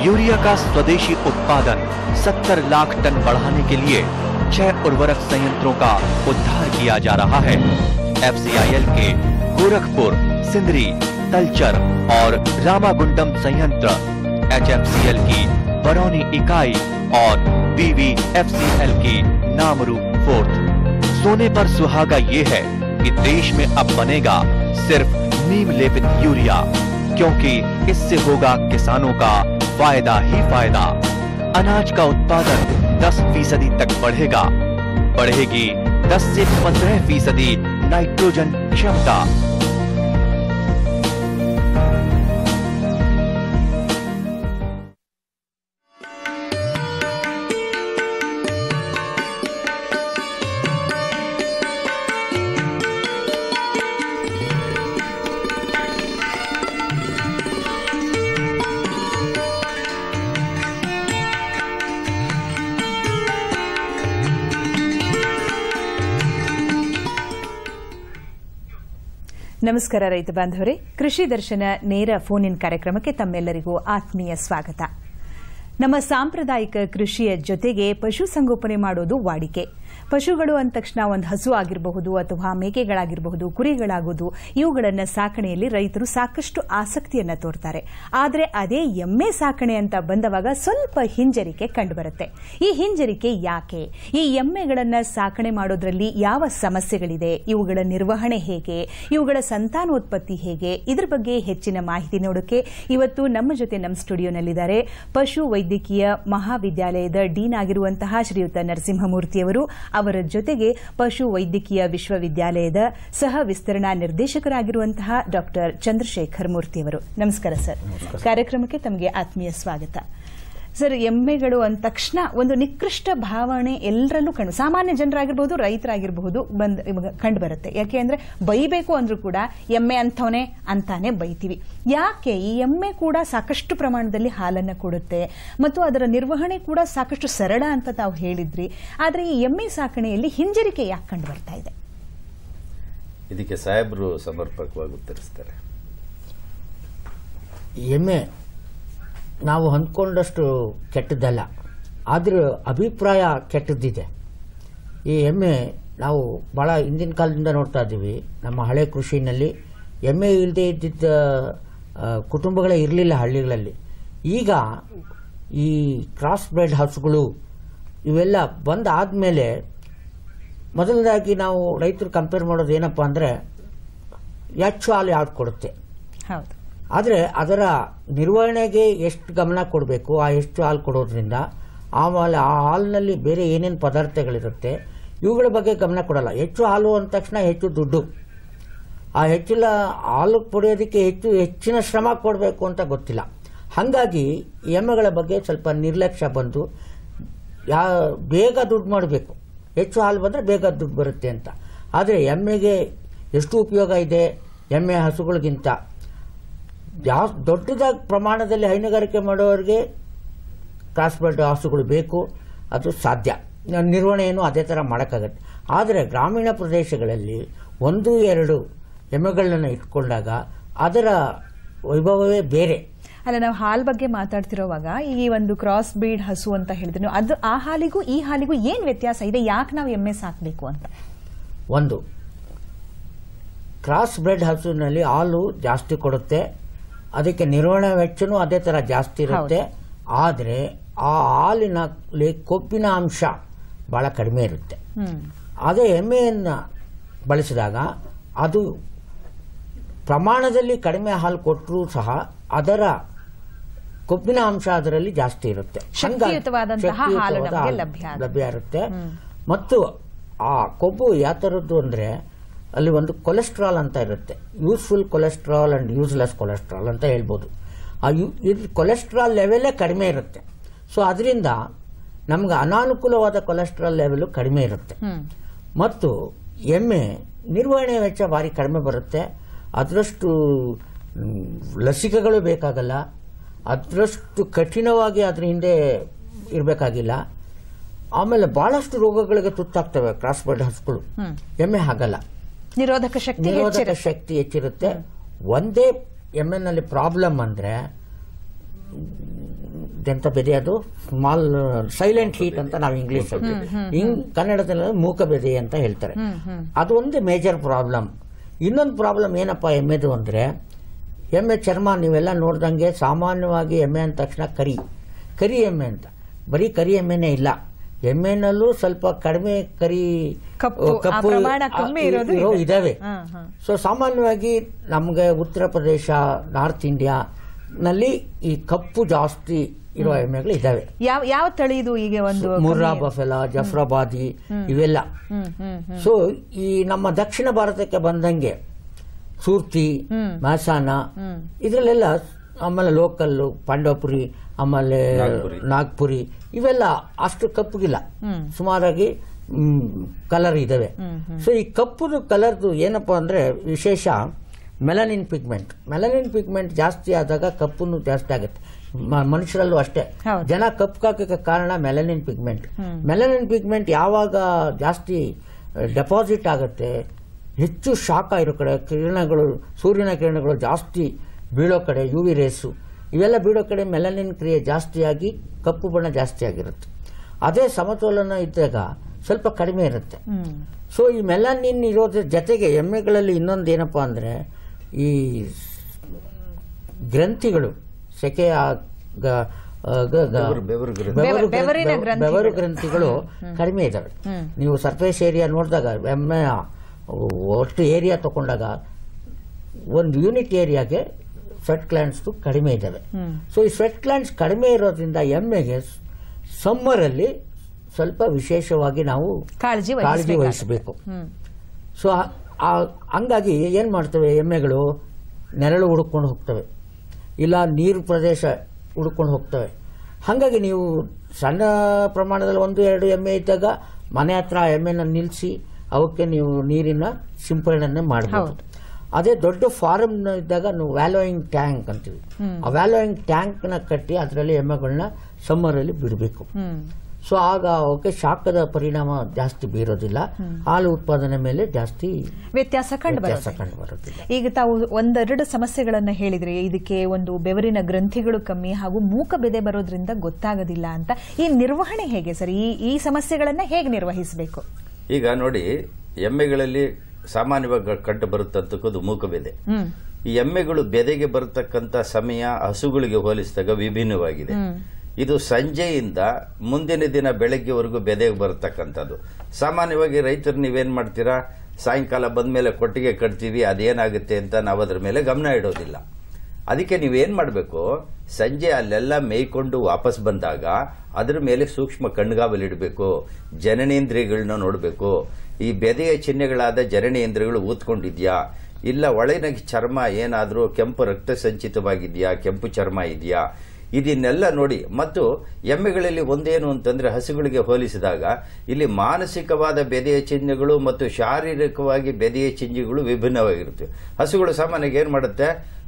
Urea का स्वदेशी उत्पादन 70 लाख टन बढ़ाने के लिए 6 उर्वरक संयंत्रों का उद्धार किया जा रहा है। FCIL के गोरखपुर, सिंदरी, तलचर और रामागुंडम संयंत्र, HFCL की बरौनी इकाई और BVFCL की नामरू फोर्थ। सोने पर सुहागा ये है कि देश में अब बनेगा सिर्फ नीम लेपित यूरिया, क्योंकि इससे होगा किसानों का फायदा ही फायदा। अनाज का उत्पादन 10% तक बढ़ेगा, बढ़ेगी 10 से 15% नाइट्रोजन क्षमता। ನಮಸ್ಕಾರ ರೈತ ಬಾಂಧವರೇ, ಕೃಷಿ ದರ್ಶನ ನೇರ ಫೋನ್ ಇನ್ ಕಾರ್ಯಕ್ರಮಕ್ಕೆ ತಮ್ಮೆಲ್ಲರಿಗೂ ಆತ್ಮೀಯ ಸ್ವಾಗತ. ನಮ್ಮ ಸಾಂಪ್ರದಾಯಿಕ ಕೃಷಿಯ ಜೊತೆಗೆ ಪಶುಸಂಗೋಪನೆ ಮಾಡೋದು ವಾಡಿಕೆ. ಪಶುಗಳು ಅಂದ ತಕ್ಷಣ ಒಂದು ಹಸು ಆಗಿರಬಹುದು ಅಥವಾ ಮೇಕೆಗಳಾಗಿರಬಹುದು, ಕುರಿಗಳಾಗುವುದು, ಇವುಗಳನ್ನು ಸಾಕಣೆಯಲ್ಲಿ ರೈತರು ಸಾಕಷ್ಟು ಆಸಕ್ತಿಯನ್ನ ತೋರ್ತಾರೆ. ಆದರೆ ಅದೇ ಎಮ್ಮೆ ಸಾಕಣೆ ಅಂತ ಬಂದವಾಗ ಸ್ವಲ್ಪ ಹಿಂಜರಿಕೆ ಕಂಡುಬರುತ್ತೆ. ಈ ಹಿಂಜರಿಕೆ ಯಾಕೆ? ಈ ಎಮ್ಮೆಗಳನ್ನು ಸಾಕಣೆ ಮಾಡೋದ್ರಲ್ಲಿ ಯಾವ ಸಮಸ್ಯೆಗಳಿದೆ? ಇವುಗಳ ನಿರ್ವಹಣೆ ಹೇಗೆ? ಇವುಗಳ ಸಂತಾನೋತ್ಪತ್ತಿ ಹೇಗೆ? ಇದರ ಬಗ್ಗೆ ಹೆಚ್ಚಿನ ಮಾಹಿತಿ ನೋಡೋಕೆ ಇವತ್ತು ನಮ್ಮ ಜೊತೆ ನಮ್ಮ ಸ್ಟುಡಿಯೋನಲ್ಲಿದ್ದಾರೆ ಪಶು ವೈದ್ಯಕೀಯ ಮಹಾವಿದ್ಯಾಲಯದ ಡೀನ್ ಆಗಿರುವಂತಹ ಶ್ರೀಯುತ ನರಸಿಂಹಮೂರ್ತಿಯವರು. ಅವರ ಜೊತೆಗೆ ಪಶು ವೈದ್ಯಕೀಯ ವಿಶ್ವವಿದ್ಯಾಲಯದ ಸಹ ವಿಸ್ತರಣಾ ನಿರ್ದೇಶಕರಾಗಿರುವಂತಹ ಡಾಕ್ಟರ್ ಚಂದ್ರಶೇಖರಮೂರ್ತಿಯವರು. ನಮಸ್ಕಾರ ಸರ್. ಕಾರ್ಯಕ್ರಮಕ್ಕೆ ತಮಗೆ ಆತ್ಮೀಯ ಸ್ವಾಗತ. ಸರ್, ಎಮ್ಮೆಗಳು ಅಂದ ತಕ್ಷಣ ಒಂದು ನಿಕೃಷ್ಟ ಭಾವನೆ ಎಲ್ಲರಲ್ಲೂ ಸಾಮಾನ್ಯ ಜನರಾಗಿರಬಹುದು, ರೈತರಾಗಿರಬಹುದು ಕಂಡು ಬರುತ್ತೆ. ಯಾಕೆ ಅಂದ್ರೆ ಬೈಬೇಕು ಅಂದ್ರೂ ಕೂಡ ಎಮ್ಮೆ ಅಂಥವನೇ ಅಂತಾನೆ ಬೈತೀವಿ. ಯಾಕೆ? ಈ ಎಮ್ಮೆ ಕೂಡ ಸಾಕಷ್ಟು ಪ್ರಮಾಣದಲ್ಲಿ ಹಾಲನ್ನು ಕೊಡುತ್ತೆ ಮತ್ತು ಅದರ ನಿರ್ವಹಣೆ ಕೂಡ ಸಾಕಷ್ಟು ಸರಳ ಅಂತ ತಾವು ಹೇಳಿದ್ರಿ. ಆದರೆ ಈ ಎಮ್ಮೆ ಸಾಕಣೆಯಲ್ಲಿ ಹಿಂಜರಿಕೆ ಯಾಕೆ ಕಂಡು ಬರ್ತಾ ಇದೆ? ಇದಕ್ಕೆ ಸಾಹೇಬರು ಸಮರ್ಪಕವಾಗಿ ಉತ್ತರಿಸ್ತಾರೆ. ಎಮ್ಮೆ ನಾವು ಅಂದ್ಕೊಂಡಷ್ಟು ಕೆಟ್ಟದ್ದಲ್ಲ, ಆದರೂ ಅಭಿಪ್ರಾಯ ಕೆಟ್ಟದ್ದಿದೆ. ಈ ಎಮ್ಮೆ ನಾವು ಭಾಳ ಹಿಂದಿನ ಕಾಲದಿಂದ ನೋಡ್ತಾ ಇದ್ದೀವಿ. ನಮ್ಮ ಹಳೆ ಕೃಷಿನಲ್ಲಿ ಎಮ್ಮೆ ಇಲ್ಲದೆ ಇದ್ದಿದ್ದ ಕುಟುಂಬಗಳೇ ಇರಲಿಲ್ಲ ಹಳ್ಳಿಗಳಲ್ಲಿ. ಈಗ ಈ ಕ್ರಾಸ್ ಬ್ರೆಡ್ ಹಸುಗಳು ಇವೆಲ್ಲ ಬಂದಾದಮೇಲೆ ಮೊದಲನೇದಾಗಿ ನಾವು ರೈತರು ಕಂಪೇರ್ ಮಾಡೋದು ಏನಪ್ಪ ಅಂದರೆ ಹೆಚ್ಚು ಹಾಲು ಯಾವ್ದು ಕೊಡುತ್ತೆ. ಹೌದು. ಆದರೆ ಅದರ ನಿರ್ವಹಣೆಗೆ ಎಷ್ಟು ಗಮನ ಕೊಡಬೇಕು, ಆ ಎಷ್ಟು ಹಾಲು ಕೊಡೋದ್ರಿಂದ ಆಮೇಲೆ ಆ ಹಾಲಿನಲ್ಲಿ ಬೇರೆ ಏನೇನು ಪದಾರ್ಥಗಳಿರುತ್ತೆ ಇವುಗಳ ಬಗ್ಗೆ ಗಮನ ಕೊಡಲ್ಲ. ಹೆಚ್ಚು ಹಾಲು ಅಂದ ತಕ್ಷಣ ಹೆಚ್ಚು ದುಡ್ಡು. ಆ ಹೆಚ್ಚಿನ ಹಾಲು ಪಡೆಯೋದಕ್ಕೆ ಹೆಚ್ಚಿನ ಶ್ರಮ ಕೊಡಬೇಕು ಅಂತ ಗೊತ್ತಿಲ್ಲ. ಹಾಗಾಗಿ ಎಮ್ಮೆಗಳ ಬಗ್ಗೆ ಸ್ವಲ್ಪ ನಿರ್ಲಕ್ಷ್ಯ ಬಂದು ಬೇಗ ದುಡ್ಡು ಮಾಡಬೇಕು, ಹೆಚ್ಚು ಹಾಲು ಬಂದರೆ ಬೇಗ ದುಡ್ಡು ಬರುತ್ತೆ ಅಂತ. ಆದರೆ ಎಮ್ಮೆಗೆ ಎಷ್ಟು ಉಪಯೋಗ ಇದೆ ಎಮ್ಮೆ ಹಸುಗಳಿಗಿಂತ. ದೊಡ್ಡದಾಗಿ ಪ್ರಮಾಣದಲ್ಲಿ ಹೈನುಗಾರಿಕೆ ಮಾಡೋರಿಗೆ ಕ್ರಾಸ್ ಬ್ರೆಡ್ ಹಸುಗಳು ಬೇಕು, ಅದು ಸಾಧ್ಯ. ನಿರ್ವಹಣೆಯನ್ನು ಅದೇ ಥರ ಮಾಡೋಕ್ಕಾಗತ್ತೆ. ಆದರೆ ಗ್ರಾಮೀಣ ಪ್ರದೇಶಗಳಲ್ಲಿ 1-2 ಎಮ್ಮೆಗಳನ್ನ ಇಟ್ಕೊಂಡಾಗ ಅದರ ವೈಭವವೇ ಬೇರೆ. ಅಲ್ಲ, ನಾವು ಹಾಲ್ ಬಗ್ಗೆ ಮಾತಾಡ್ತಿರೋವಾಗ ಈ ಒಂದು ಕ್ರಾಸ್ ಬ್ರೀಡ್ ಹಸು ಅಂತ ಹೇಳಿದ್ರು, ಅದು ಆ ಹಾಲಿಗೂ ಈ ಹಾಲಿಗೂ ಏನ್ ವ್ಯತ್ಯಾಸ ಇದೆ? ಯಾಕೆ ನಾವು ಎಮ್ಮೆ ಸಾಕಬೇಕು ಅಂತ? ಒಂದು, ಕ್ರಾಸ್ ಬ್ರೆಡ್ ಹಸುವಿನಲ್ಲಿ ಹಾಲು ಜಾಸ್ತಿ ಕೊಡುತ್ತೆ, ಅದಕ್ಕೆ ನಿರ್ವಹಣೆ ವೆಚ್ಚನೂ ಅದೇ ತರ ಜಾಸ್ತಿ ಇರುತ್ತೆ. ಆದರೆ ಆ ಹಾಲಿನಲ್ಲಿ ಕೊಬ್ಬಿನ ಅಂಶ ಬಹಳ ಕಡಿಮೆ ಇರುತ್ತೆ. ಅದೇ ಎಮ್ಮೆಯನ್ನು ಬಳಸಿದಾಗ ಅದು ಪ್ರಮಾಣದಲ್ಲಿ ಕಡಿಮೆ ಹಾಲು ಕೊಟ್ಟರೂ ಸಹ ಅದರ ಕೊಬ್ಬಿನ ಅಂಶ ಅದರಲ್ಲಿ ಜಾಸ್ತಿ ಇರುತ್ತೆ, ಲಭ್ಯ ಇರುತ್ತೆ. ಮತ್ತು ಆ ಕೊಬ್ಬು ಯಾವ ಥರದ್ದು ಅಂದರೆ ಅಲ್ಲಿ ಒಂದು ಕೊಲೆಸ್ಟ್ರಾಲ್ ಅಂತ ಇರುತ್ತೆ, useful cholesterol and useless cholesterol ಅಂತ ಹೇಳ್ಬೋದು. ಆ ಕೊಲೆಸ್ಟ್ರಾಲ್ ಲೆವೆಲೇ ಕಡಿಮೆ ಇರುತ್ತೆ. ಸೊ ಅದರಿಂದ ನಮ್ಗೆ ಅನಾನುಕೂಲವಾದ ಕೊಲೆಸ್ಟ್ರಾಲ್ ಲೆವೆಲ್ ಕಡಿಮೆ ಇರುತ್ತೆ. ಮತ್ತು ಎಮ್ಮೆ ನಿರ್ವಹಣೆ ವೆಚ್ಚ ಭಾರಿ ಕಡಿಮೆ ಬರುತ್ತೆ. ಅದರಷ್ಟು ಲಸಿಕೆಗಳು ಬೇಕಾಗಲ್ಲ, ಅದರಷ್ಟು ಕಠಿಣವಾಗಿ ಅದ್ರ ಹಿಂದೆ ಇರಬೇಕಾಗಿಲ್ಲ. ಆಮೇಲೆ ಬಹಳಷ್ಟು ರೋಗಗಳಿಗೆ ತುತ್ತಾಗ್ತವೆ ಕ್ರಾಸ್ ಬ್ರೆಡ್ ಹಸುಗಳು. ಎಮ್ಮೆ ಹಾಗಲ್ಲ, ನಿರೋಧಕ ಶಕ್ತಿ ಹೆಚ್ಚಿರುತ್ತೆ. ಒಂದೇ ಎಮ್ಮೆನಲ್ಲಿ ಪ್ರಾಬ್ಲಮ್ ಅಂದ್ರೆ ಎಂತ ಬೆದೆ ಅದು ಸ್ಮಾಲ್ ಸೈಲೆಂಟ್ ಹೀಟ್ ಅಂತ ನಾವು ಇಂಗ್ಲಿಷ್ ಕನ್ನಡದಲ್ಲಿ ಮೂಕ ಬೆದೆ ಅಂತ ಹೇಳ್ತಾರೆ. ಅದು ಒಂದು ಮೇಜರ್ ಪ್ರಾಬ್ಲಮ್. ಇನ್ನೊಂದು ಪ್ರಾಬ್ಲಮ್ ಏನಪ್ಪಾ ಎಮ್ಮೆದು ಅಂದ್ರೆ, ಎಮ್ಮೆ ಚರ್ಮ ನೀವೆಲ್ಲ ನೋಡ್ದಂಗೆ ಸಾಮಾನ್ಯವಾಗಿ ಎಮ್ಮೆ ಅಂದ ತಕ್ಷಣ ಕರಿ ಎಮ್ಮೆ ಅಂತ, ಬರೀ ಕರಿ ಎಮ್ಮೆನೇ ಇಲ್ಲ, ಎಮ್ಮೆನಲ್ಲೂ ಸ್ವಲ್ಪ ಕಡಿಮೆ ಕಪ್ಪು ಇದಾವೆ. ಸೊ ಸಾಮಾನ್ಯವಾಗಿ ನಮ್ಗೆ ಉತ್ತರ ಪ್ರದೇಶ, ನಾರ್ತ್ ಇಂಡಿಯಾ ನಲ್ಲಿ ಈ ಕಪ್ಪು ಜಾಸ್ತಿ ಇರೋ ಎಮ್ಮೆಗಳು ಇದಾವೆ. ಯಾವ ತಳಿ ಇದು? ಈಗ ಒಂದು ಮುರ್ರಾ ಬಫೆಲಾ, ಜಫ್ರಾಬಾದಿ ಇವೆಲ್ಲ. ಸೊ ಈ ನಮ್ಮ ದಕ್ಷಿಣ ಭಾರತಕ್ಕೆ ಬಂದಂಗೆ ಸೂರ್ತಿ, ಮಾಸಾನ ಇದ್ರಲ್ಲೆಲ್ಲ, ಆಮೇಲೆ ಲೋಕಲ್ ಪಾಂಡವಪುರಿ, ಆಮೇಲೆ ನಾಗ್ಪುರಿ ಇವೆಲ್ಲ ಅಷ್ಟು ಕಪ್ಪುಗಿಲ್ಲ, ಸುಮಾರಾಗಿ ಕಲರ್ ಇದಾವೆ. ಸೊ ಈ ಕಪ್ಪುದು ಕಲರ್ದು ಏನಪ್ಪಾ ಅಂದ್ರೆ ವಿಶೇಷ ಮೆಲನಿನ್ ಪಿಗ್ಮೆಂಟ್ ಜಾಸ್ತಿ ಆದಾಗ ಕಪ್ಪುನು ಜಾಸ್ತಿ ಆಗುತ್ತೆ. ಮನುಷ್ಯರಲ್ಲೂ ಅಷ್ಟೇ, ಜನ ಕಪ್ಪು ಕಾಕಕ್ಕೆ ಕಾರಣ ಮೆಲನಿನ್ ಪಿಗ್ಮೆಂಟ್ ಯಾವಾಗ ಜಾಸ್ತಿ ಡೆಪಾಸಿಟ್ ಆಗುತ್ತೆ, ಹೆಚ್ಚು ಶಾಖ ಇರೋ ಕಡೆ, ಕಿರಣಗಳು, ಸೂರ್ಯನ ಕಿರಣಗಳು ಜಾಸ್ತಿ ಬೀಳೋ ಕಡೆ, UV ರೇಸು ಇವೆಲ್ಲ ಬೀಳೋ ಕಡೆ ಮೆಲನಿನ್ ಕ್ರಿಯೆ ಜಾಸ್ತಿಯಾಗಿ ಕಪ್ಪು ಬಣ್ಣ ಜಾಸ್ತಿ ಆಗಿರುತ್ತೆ. ಅದೇ ಸಮತೋಲನ ಇದ್ದಾಗ ಸ್ವಲ್ಪ ಕಡಿಮೆ ಇರುತ್ತೆ. ಸೊ ಈ ಮೆಲನಿನ್ ಇರೋದ್ರ ಜೊತೆಗೆ ಎಮ್ಮೆಗಳಲ್ಲಿ ಇನ್ನೊಂದು ಏನಪ್ಪಾ ಅಂದ್ರೆ, ಈ ಗ್ರಂಥಿಗಳು, ಸೆಕೆಯ ಬೆವರು ಗ್ರಂಥಿಗಳು ಕಡಿಮೆ ಇದಾವೆ. ನೀವು ಸರ್ಫೇಸ್ ಏರಿಯಾ ನೋಡಿದಾಗ, ಎಮ್ಮೆಯ ಒಟ್ಟು ಏರಿಯಾ ತಗೊಂಡಾಗ ಒಂದು ಯೂನಿಟ್ ಏರಿಯಾಗೆ ಸ್ವೆಟ್ ಗ್ಲ್ಯಾಂಡ್ಸ್ ಕಡಿಮೆ ಇದಾವೆ. ಸೊ ಈ ಸ್ವೆಟ್ ಗ್ಲ್ಯಾಂಡ್ಸ್ ಕಡಿಮೆ ಇರೋದ್ರಿಂದ ಎಮ್ಮೆಗೆ ಸಮ್ಮರ್ ಅಲ್ಲಿ ಸ್ವಲ್ಪ ವಿಶೇಷವಾಗಿ ನಾವು ಕಾಳಜಿ ವಹಿಸಬೇಕು. ಸೊ ಹಂಗಾಗಿ ಏನ್ ಮಾಡ್ತವೆ, ಎಮ್ಮೆಗಳು ನೆರಳು ಹುಡುಕೊಂಡು ಹೋಗ್ತವೆ, ಇಲ್ಲ ನೀರು ಪ್ರದೇಶ ಹುಡುಕೊಂಡು ಹೋಗ್ತವೆ. ಹಾಗಾಗಿ ನೀವು ಸಣ್ಣ ಪ್ರಮಾಣದಲ್ಲಿ 1-2 ಎಮ್ಮೆ ಇದ್ದಾಗ ಮನೆ ಹತ್ರ ಎಮ್ಮೆನ ನಿಲ್ಲಿಸಿ ಅವಕ್ಕೆ ನೀವು ನೀರಿನ ಸಿಂಪರಣೆ ಮಾಡಬಹುದು. ಅದೇ ದೊಡ್ಡ ಫಾರ್ಮ್ ಇದ್ದಾಗ ನಾವು ವ್ಯಾಲೋಯಿಂಗ್ ಟ್ಯಾಂಕ್ ಅಂತೀವಿ, ಆ ವ್ಯಾಲೋಯಿಂಗ್ ಟ್ಯಾಂಕ್ ನ ಕಟ್ಟಿ ಅದರಲ್ಲಿ ಎಮ್ಮೆಗಳನ್ನ ಸಮ್ಮರ್ ಅಲ್ಲಿ ಬಿಡಬೇಕು. ಸೊ ಆಗ ಅವಕ್ಕೆ ಶಾಖದ ಪರಿಣಾಮ ಜಾಸ್ತಿ ಬೀರೋದಿಲ್ಲ, ಹಾಲು ಉತ್ಪಾದನೆ ಮೇಲೆ ಜಾಸ್ತಿ ವ್ಯತ್ಯಾಸ ಕಂಡು ಬರೋದಿಲ್ಲ. ಈಗ ತಾವು 1-2 ಸಮಸ್ಯೆಗಳನ್ನ ಹೇಳಿದ್ರಿ, ಇದಕ್ಕೆ ಒಂದು ಬೆವರಿನ ಗ್ರಂಥಿಗಳು ಕಮ್ಮಿ ಹಾಗೂ ಮೂಕ ಬೆದೆ ಬರೋದ್ರಿಂದ ಗೊತ್ತಾಗೋದಿಲ್ಲ ಅಂತ. ಈ ನಿರ್ವಹಣೆ ಹೇಗೆ ಸರ್? ಈ ಸಮಸ್ಯೆಗಳನ್ನ ಹೇಗೆ ನಿರ್ವಹಿಸಬೇಕು? ಈಗ ನೋಡಿ, ಎಮ್ಮೆಗಳಲ್ಲಿ ಸಾಮಾನ್ಯವಾಗಿ ಕಂಡು ಬರುತ್ತಂತಕ್ಕದ್ದು ಮೂಕ ಬೆದೆ. ಈ ಎಮ್ಮೆಗಳು ಬೆದೆಗೆ ಬರತಕ್ಕಂತ ಸಮಯ ಹಸುಗಳಿಗೆ ಹೋಲಿಸಿದಾಗ ವಿಭಿನ್ನವಾಗಿದೆ. ಇದು ಸಂಜೆಯಿಂದ ಮುಂದಿನ ದಿನ ಬೆಳಗ್ಗೆವರೆಗೂ ಬೆದೆಗೆ ಬರತಕ್ಕಂಥದ್ದು. ಸಾಮಾನ್ಯವಾಗಿ ರೈತರು ನೀವೇನ್ ಮಾಡ್ತೀರಾ, ಸಾಯಂಕಾಲ ಬಂದ್ಮೇಲೆ ಕೊಟ್ಟಿಗೆ ಕಟ್ತೀವಿ, ಅದೇನಾಗುತ್ತೆ ಅಂತ ನಾವು ಅದ್ರ ಮೇಲೆ ಗಮನ ಇಡೋದಿಲ್ಲ. ಅದಕ್ಕೆ ನೀವೇನ್ ಮಾಡಬೇಕು, ಸಂಜೆ ಅಲ್ಲೆಲ್ಲ ಮೇಯ್ಕೊಂಡು ವಾಪಸ್ ಬಂದಾಗ ಅದ್ರ ಮೇಲೆ ಸೂಕ್ಷ್ಮ ಕಣ್ಗಾವಲಿಡಬೇಕು, ಜನನೇಂದ್ರಿಯಗಳನ್ನ ನೋಡಬೇಕು. ಈ ಬೆದೆಯ ಚಿಹ್ನೆಗಳಾದ ಜನನೇಂದ್ರಿಯಗಳು ಊದ್ಕೊಂಡಿದ್ಯಾ, ಇಲ್ಲ ಒಳಗಿನ ಚರ್ಮ ಏನಾದರೂ ಕೆಂಪು ರಕ್ತ ಸಂಚಿತವಾಗಿದೆಯಾ, ಕೆಂಪು ಚರ್ಮ ಇದೆಯಾ, ಇದನ್ನೆಲ್ಲ ನೋಡಿ. ಮತ್ತು ಎಮ್ಮೆಗಳಲ್ಲಿ ಒಂದೇನು ಅಂತಂದ್ರೆ, ಹಸುಗಳಿಗೆ ಹೋಲಿಸಿದಾಗ ಇಲ್ಲಿ ಮಾನಸಿಕವಾದ ಬೆದೆಯ ಚಿಹ್ನೆಗಳು ಮತ್ತು ಶಾರೀರಿಕವಾಗಿ ಬೆದೆಯ ಚಿಹ್ನೆಗಳು ವಿಭಿನ್ನವಾಗಿರುತ್ತೆ. ಹಸುಗಳು ಸಾಮಾನ್ಯವಾಗಿ ಏನ್ ಮಾಡುತ್ತೆ,